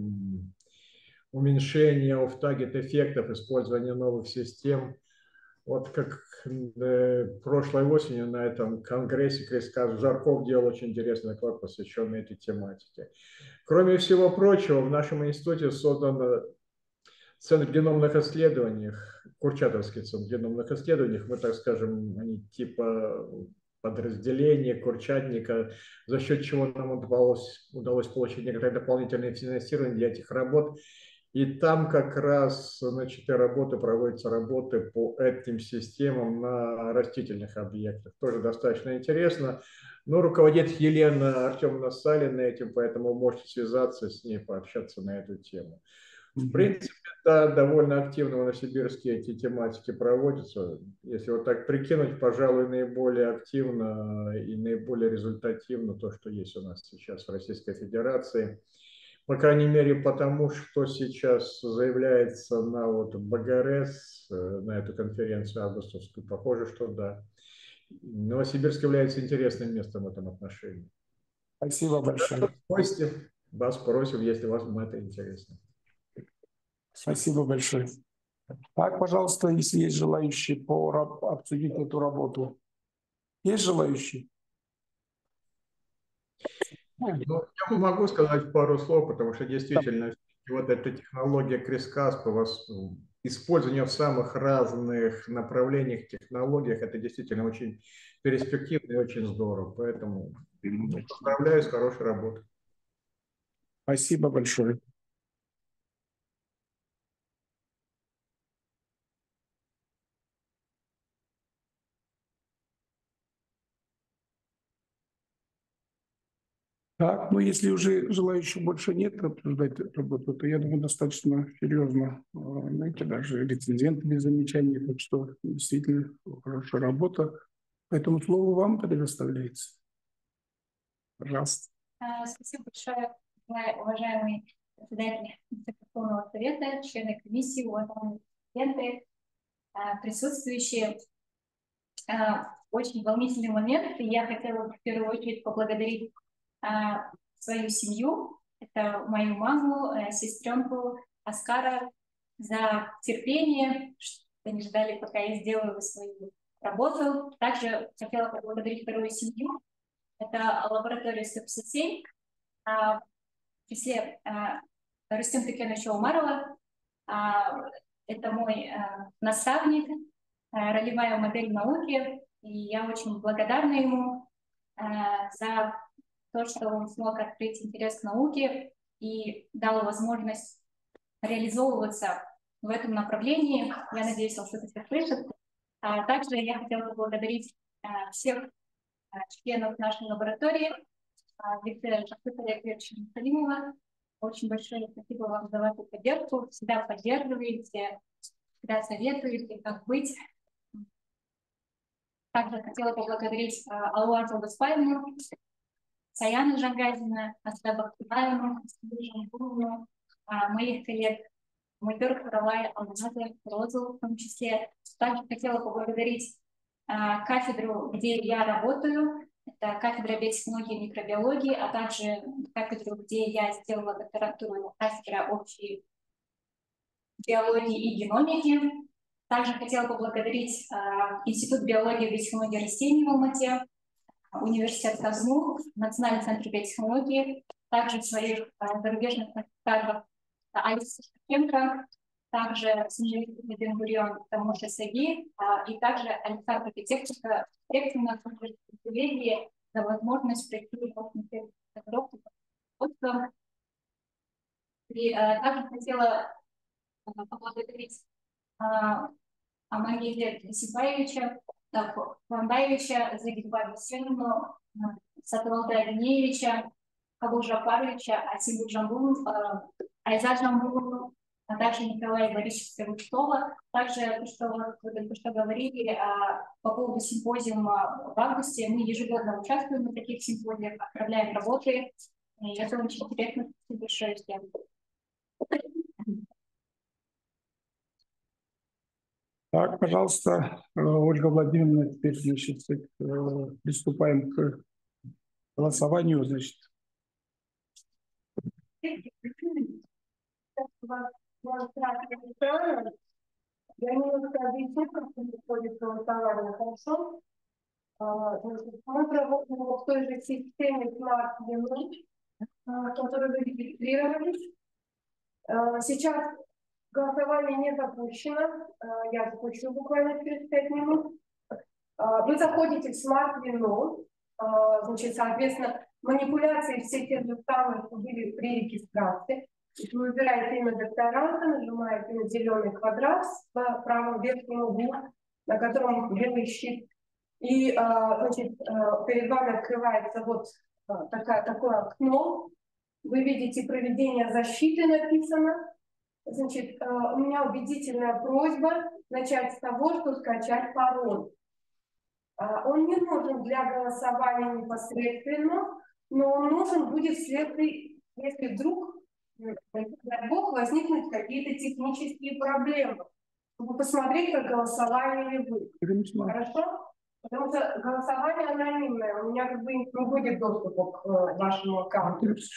уменьшения оф-таргет эффектов, использования новых систем. Вот как прошлой осенью на этом конгрессе CRISPR Жарков делал очень интересный доклад, посвященный этой тематике. Кроме всего прочего, в нашем институте создан Центр геномных исследований, Курчатовский центр геномных исследований, мы, так скажем, они типа подразделения Курчатника, за счет чего нам удалось получить некоторое дополнительное финансирование для этих работ. И там как раз начаты работы, проводятся работы по этим системам на растительных объектах. Тоже достаточно интересно. Но руководит Елена Артемовна Салина этим, поэтому можете связаться с ней, пообщаться на эту тему. В принципе, да, довольно активно в Новосибирске эти тематики проводятся. Если вот так прикинуть, пожалуй, наиболее активно и наиболее результативно то, что есть у нас сейчас в Российской Федерации. По крайней мере, потому что сейчас заявляется на вот БГРС, на эту конференцию августовскую, похоже, что да. Новосибирск является интересным местом в этом отношении. Спасибо большое. Гости, вас просим, если вам это интересно. Спасибо большое. Так, пожалуйста, если есть желающие обсудить эту работу. Есть желающие? Ну, я могу сказать пару слов, потому что действительно вот эта технология CRISPR-Cas, использование в самых разных направлениях, технологиях, это действительно очень перспективно и очень здорово. Поэтому поздравляю с хорошей работой. Спасибо большое. Так, ну если уже желающих больше нет обсуждать работу, то я думаю, достаточно серьезно. Знаете, даже рецензенты без замечаний, так что действительно хорошая работа. Поэтому слово вам предоставляется. Пожалуйста. Спасибо большое, уважаемый председатель Верховного Совета, члены комиссии, уважаемые студенты, присутствующие. Очень волнительный момент, и я хотела в первую очередь поблагодарить свою семью, это мою маму, сестренку Оскара, за терпение, что они ждали, пока я сделаю свою работу. Также хотела поблагодарить вторую семью, это лаборатория СЭП-7, в числе Рустем Тыкеновича Умарова, это мой наставник, ролевая модель науки, и я очень благодарна ему за то, что он смог открыть интерес к науке и дал возможность реализовываться в этом направлении. Я надеюсь, он что-то слышит. Также я хотела поблагодарить всех членов нашей лаборатории, Виктора Олеговича Салимова. Очень большое спасибо вам за вашу поддержку. Всегда поддерживаете, всегда советуете, как быть. Также хотела поблагодарить Аллу Арталгаспаевну, Саяну Жангазина, Асла Бахтибаевну, Жангуровну, моих коллег Мульбер Каралай, Алмазы, Розу в том числе. Также хотела поблагодарить кафедру, где я работаю. Это кафедра биотехнологии и микробиологии, а также кафедру, где я сделала докторантуру, кафедра общей биологии и геномики. Также хотела поблагодарить Институт биологии и биотехнологии растений в Алмате, Университет Казму, Национальный центр биотехнологии, также в своих зарубежных кадрах Алиса Шевченко, также с университета Бен-Гурион Тамоша Саги, и также Александр Архитектора, привилегии за возможность пройти докторскую. И также хотела поблагодарить Амагеля Сипаевича, Фландаевича, Загидбаба Сену, Сатвалда Алинеевича, Кабу Жапаровича, Асиму Джамбулу, Айза Джамбулу, а также Николая Борисовича Ручкова. Также, что вы только что говорили по поводу симпозиума в августе, мы ежегодно участвуем в таких симпозиях, отправляем работы. И это очень интересно. Спасибо большое всем. Так, пожалуйста, Ольга Владимировна, теперь, значит, приступаем к голосованию, значит. Я немножко объясню, как происходит голосование, хорошо? Мы проводим в той же системе Smart Unit, в которой вы регистрировались. Сейчас голосование не запущено. Я запущу буквально через 5 минут. Вы заходите в Smart Menu. Значит, соответственно, манипуляции все те же самые, что были при регистрации. Вы выбираете имя докторанта, нажимаете на зеленый квадрат в правом верхнем углу, на котором белый щит. И значит, перед вами открывается вот такое окно. Вы видите «Проведение защиты» написано. Значит, у меня убедительная просьба начать с того, что скачать пароль. Он не нужен для голосования непосредственно, но он нужен будет вследствие, если вдруг, дай бог, возникнут какие-то технические проблемы, чтобы посмотреть, как голосовали вы. Хорошо? Потому что голосование анонимное, у меня как бы не будет доступа к вашему аккаунту.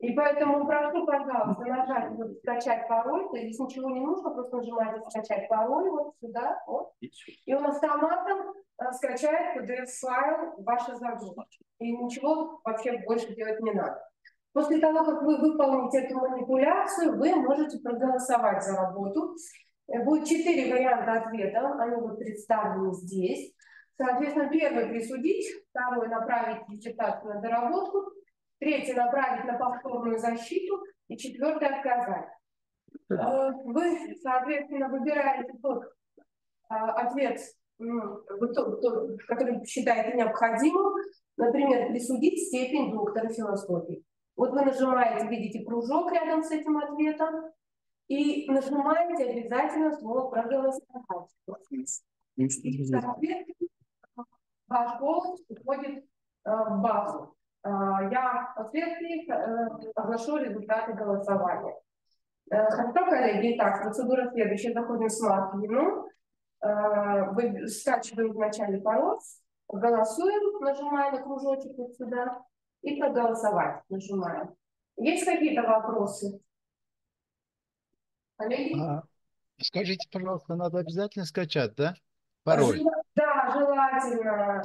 И поэтому прошу, пожалуйста, нажать вот «Скачать пароль». То есть здесь ничего не нужно, просто нажимаете «Скачать пароль» вот сюда, вот. И он автоматом скачает PDF-файл вашей загрузки. И ничего вообще больше делать не надо. После того, как вы выполните эту манипуляцию, вы можете проголосовать за работу. Будет 4 варианта ответа, они будут представлены здесь. Соответственно, первый — присудить, второй — направить диссертацию на доработку, третий — направить на повторную защиту и четвертый — отказать. Вы, соответственно, выбираете тот ответ, который считаете необходимым, например, присудить степень доктора философии. Вот вы нажимаете, видите кружок рядом с этим ответом, и нажимаете обязательно слово «проголосовать». И, соответственно, ваш голос уходит в базу. Я впоследствии оглашу результаты голосования. Хорошо, коллеги? Итак, процедура следующая. Заходим в смарт-меню. Вы скачиваем вначале пароль, голосуем, нажимая на кружочек вот сюда, и проголосовать нажимаем. Есть какие-то вопросы? Коллеги? Скажите, пожалуйста, надо обязательно скачать, да? Пароль. Да, желательно.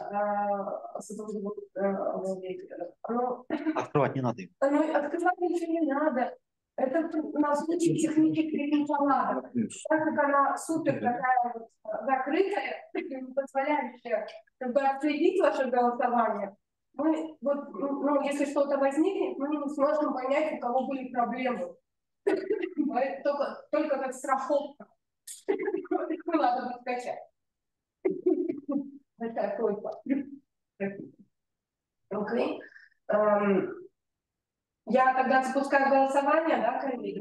Открывать не надо. Открывать ничего не надо. Это на случай технических неполадок. Так как она супер такая вот закрытая, позволяющая как бы отследить ваше голосование, мы вот, ну, если что-то возникнет, мы не сможем понять, у кого были проблемы. Только как страховка. Надо скачать. Такая просьба. Окей. Я тогда запускаю голосование, да, коллеги?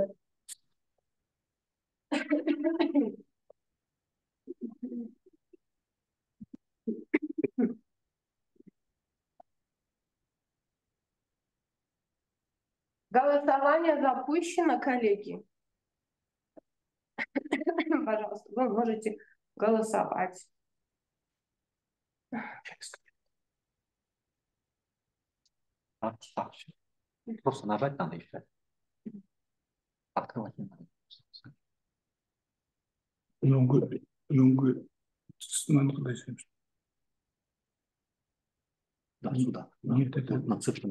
Голосование запущено, коллеги. Пожалуйста, вы можете голосовать. Просто нажать надо еще. Открывать не надо. Да, сюда. Нет, это на цифры.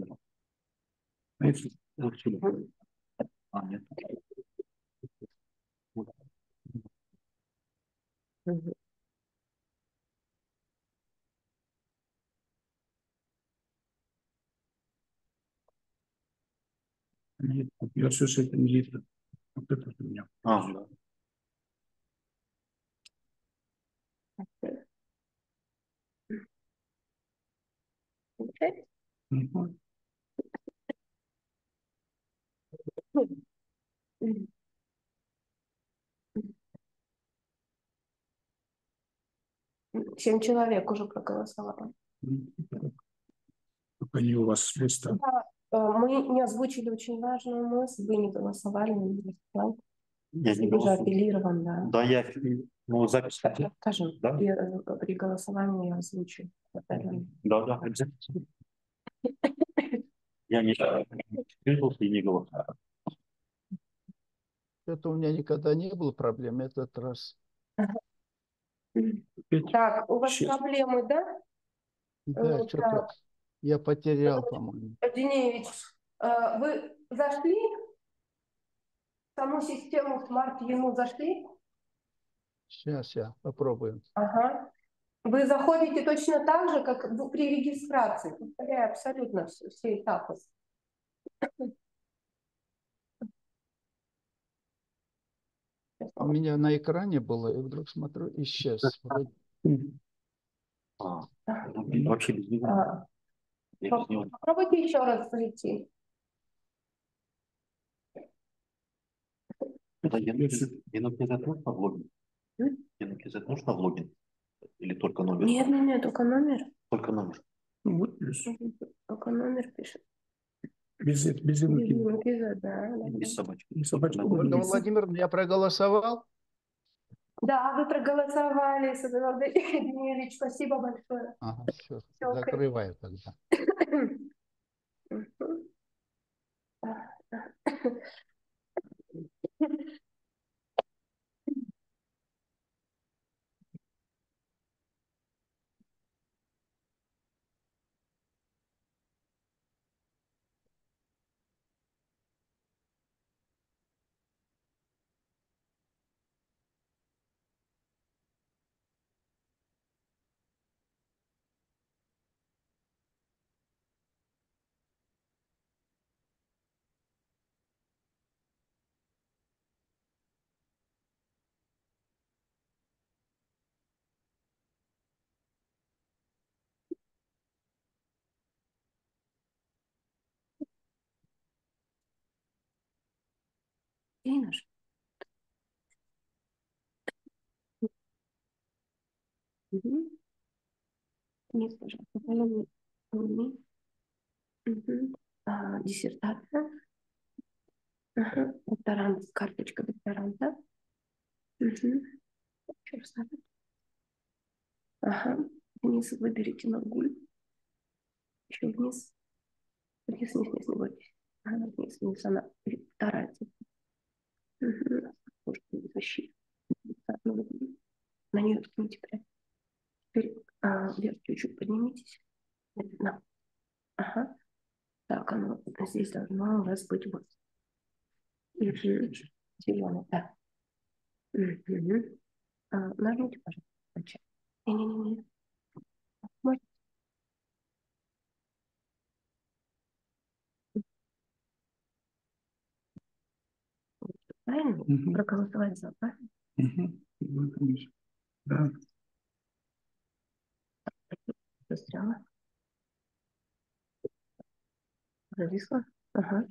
Вот сюда. Нет. Нет, я все с этим литром. Вот это у меня. Да. Семь человек уже проголосовало. Только не у вас с листа. Мы не озвучили очень важную мысль, вы не голосовали, Я не уже голосую. апеллирован, да. Да, я запись. Скажем, Да? при голосовании я озвучу. Да, обязательно. Я не чувствовался и не голосовал. Это у меня никогда не было проблем, этот раз. Так, у вас проблемы, да? Да, Так. что-то я потерял, по-моему. Денеевич, вы зашли в саму систему смарт-ему, зашли? Сейчас я попробую. Ага. Вы заходите точно так же, как при регистрации. Повторяю абсолютно все этапы. У меня на экране было, и вдруг смотрю, исчез. Вообще без него. Попробуйте еще раз зайти. Это Енокизет нужно в логин? Енокизет нужно в логин? Или только номер? Нет, только номер. Только номер. Вот плюс. Только номер пишет. Без Енокизет, да. Без собачки. И собачку. Ольга Владимировна, я проголосовал. Да, вы проголосовали, Денеевич, спасибо большое. Ага, все, закрываю тогда. Инож. Нет, пожалуйста. Диссертация. Докторант, карточка докторанта. Еще раз надо. Ага. Вниз выберите Нургуль. Еще вниз. Вниз, вниз, вниз, не бойтесь. Ага, вниз, вниз, она вторая. Может быть, защита. На нее ткните прям. Теперь вверх чуть-чуть поднимитесь. Да. Ага. Так, оно здесь должно у вас быть вот. Зеленый, да. Нажмите, пожалуйста. Не-не-не. Правильно? Проголосовать за, правильно? Да. Застряла. Зависла. Ага.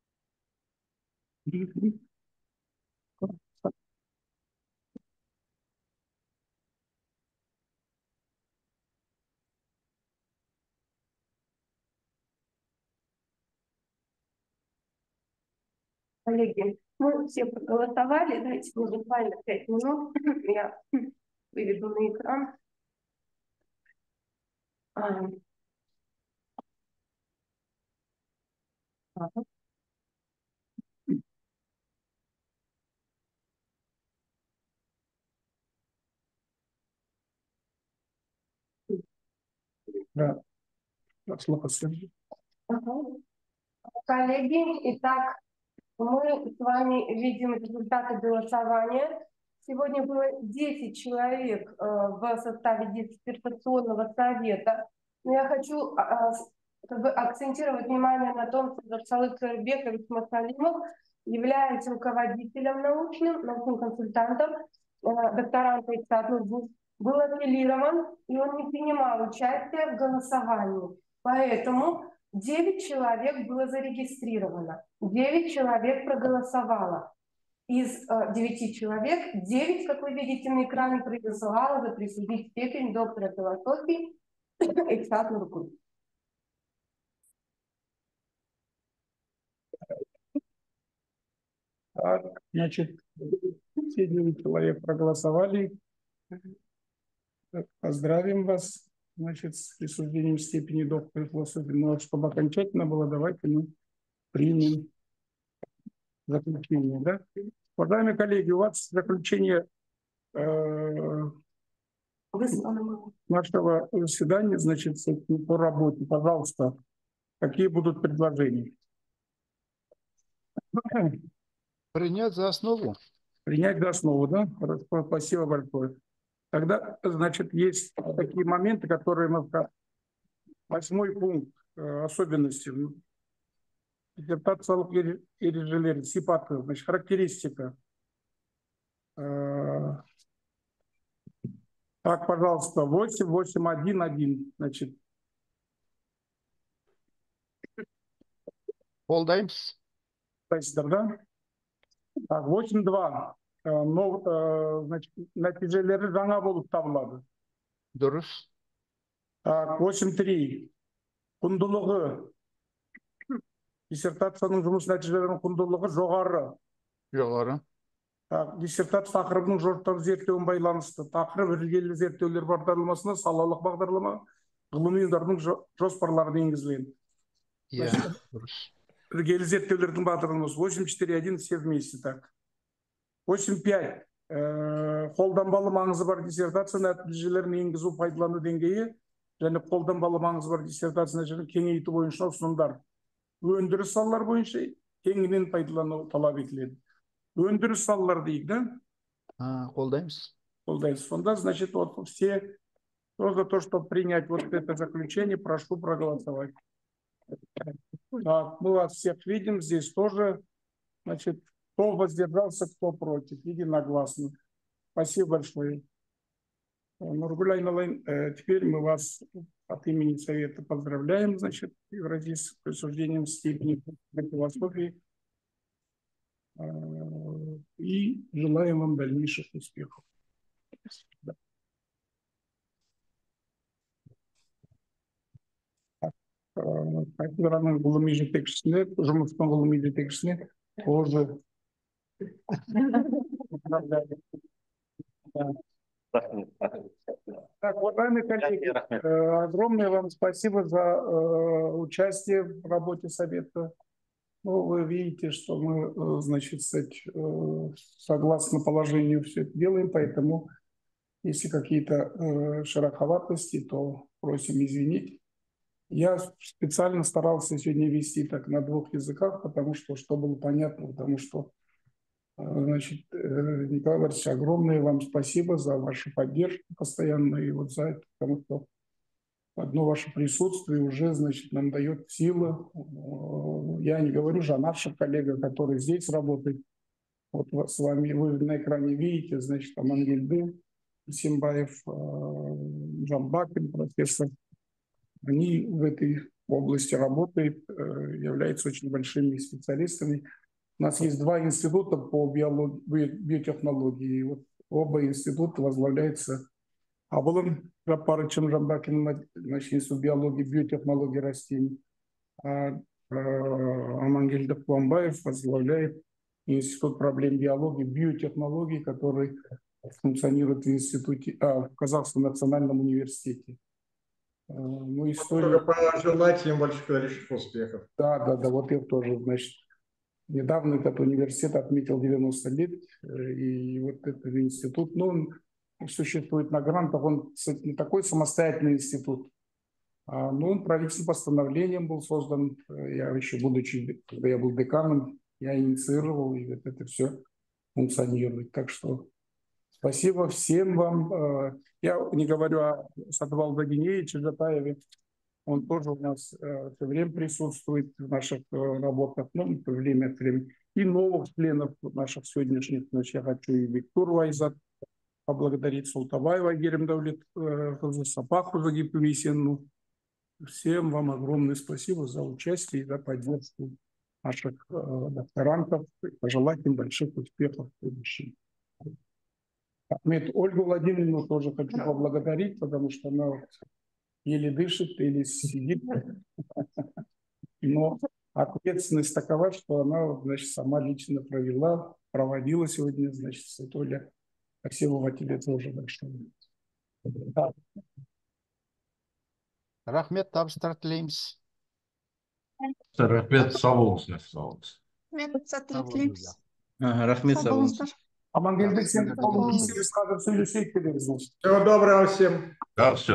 Коллеги, мы все проголосовали. Дайте мне буквально 5 минут. Я выведу на экран. Да. Слово Сергей. Коллеги, итак, мы с вами видим результаты голосования. Сегодня было 10 человек в составе диссертационного совета. Но я хочу акцентировать внимание на том, что Нурсалык Сарбекович Масалимов является руководителем научным консультантом докторанта ИКСАД Нургуль, был аффилирован, и он не принимал участия в голосовании. Поэтому 9 человек было зарегистрировано, 9 человек проголосовало. Из 9 человек 9, как вы видите на экране, проголосовало за присудить степень доктора философии ИКСАД Нургуль. Так, значит, все 9 человек проголосовали. Поздравим вас, значит, с присуждением степени доктора философии. Но чтобы окончательно было, давайте мы примем заключение. Да? Уважаемые коллеги, у вас заключение нашего заседания, значит, по работе. Пожалуйста, какие будут предложения? Принять за основу. Принять за основу, да? Хорошо, спасибо большое. Тогда, значит, есть такие моменты, которые мы... 8-й пункт особенности. Диссертациялық ережелер, сипаты, значит, характеристика. Так, пожалуйста, 8.8.1.1, значит. Қолдаймыз. Да? Так, 8.2. Значит, нәтижелері жаңа болып табылады. Дұрыс. Так, 8.3. Құндылығы. Диссертацияның жұмыс нәтижелерінің құндылығы жоғары. Жоғары. Так, диссертация тақырыбының жорықтау зерттеуін байланысты. Тақырып іргелі зерттеулер бағдарламасына салалық бағдарлама ғылыми ұйымдардың жоспарларын енгізілген. Иә, дұрыс. іргелі зерттеулердің батырымыз. 8.4.1 все вместе так. 8.5. Қолданбалы маңызы бар диссертация нәтижелерін енгізу пайдалану деңгейі және қолданбалы маңызы бар диссертация нәтижелерін кеңейту бойынша ұсынымдар. Өндіріс салалар бойынша кеңінен пайдалану талап етіледі. Өндіріс салалар дейді. Қолдаймыз. Қолдаймыз. Сонда, значит, вот все, кто за то, чтобы принять вот это заключение, прошу проголосовать. Так, мы вас всех видим, здесь тоже, значит, кто воздержался, кто против, единогласно. Спасибо большое. Нургуль Айналайын, теперь мы вас от имени Совета поздравляем, значит, с присуждением степени философии и желаем вам дальнейших успехов. Кафедраның ғылыми жетекшісіне, жұмыстың ғылыми жетекшісіне тоже. Так, уважаемые коллеги, огромное вам спасибо за участие в работе Совета. Ну, вы видите, что мы, значит, согласно положению все это делаем, поэтому если какие-то шероховатости, то просим извинить. Я специально старался сегодня вести так на 2 языках, потому что было понятно, потому что, значит, Николай Владимирович, огромное вам спасибо за вашу поддержку постоянную и вот за это, потому что одно ваше присутствие уже, значит, нам дает силы. Я не говорю же о наших коллегах, которые здесь работают. Вот с вами, вы на экране видите, значит, Амангельды, Симбаев, Жамбакин, профессор. Они в этой области работают, являются очень большими специалистами. У нас есть 2 института по биотехнологии. Вот оба института возглавляются Абылым Жапарычем Жамбакиным, значит, институт биологии, биотехнологии растений. А Амангельдов Куамбаев возглавляет институт проблем биологии, биотехнологии, который функционирует в институте, в Казахстанском национальном университете. Ну, история... Пожелать им больших успехов. Да, вот я тоже, значит, недавно этот университет отметил 90 лет, и вот этот институт, ну, он существует на грантах, он не такой самостоятельный институт, но он правительственным постановлением был создан, я еще будучи, когда я был деканом, я инициировал, и вот это все функционирует, так что... Спасибо всем вам. Я не говорю о Садвалде Гинеевиче Жатаеве. Он тоже у нас все время присутствует в наших работах, ну, время от времени. И новых членов наших сегодняшних. Значит, я хочу и Виктору Айзат поблагодарить, Султабаева Герем Давлет, Сапаху Загипвисину. Всем вам огромное спасибо за участие и за поддержку наших докторантов. Пожелать им больших успехов в будущем. Ольгу Владимировну тоже хочу поблагодарить, потому что она еле дышит или сидит. Но ответственность такова, что она, значит, сама лично проводила сегодня, значит, Оля. Спасибо тебе тоже большое. Да. Рахмет, табыстар тілейміз. Рахмет, сау болыңыз. Сәттілік тілейміз. Рахмет, сау болыңыздар. Амангелді, сен қолың кесеміз, қазір сөйлесейік дедіңіз. Всего доброго всем. Да, все.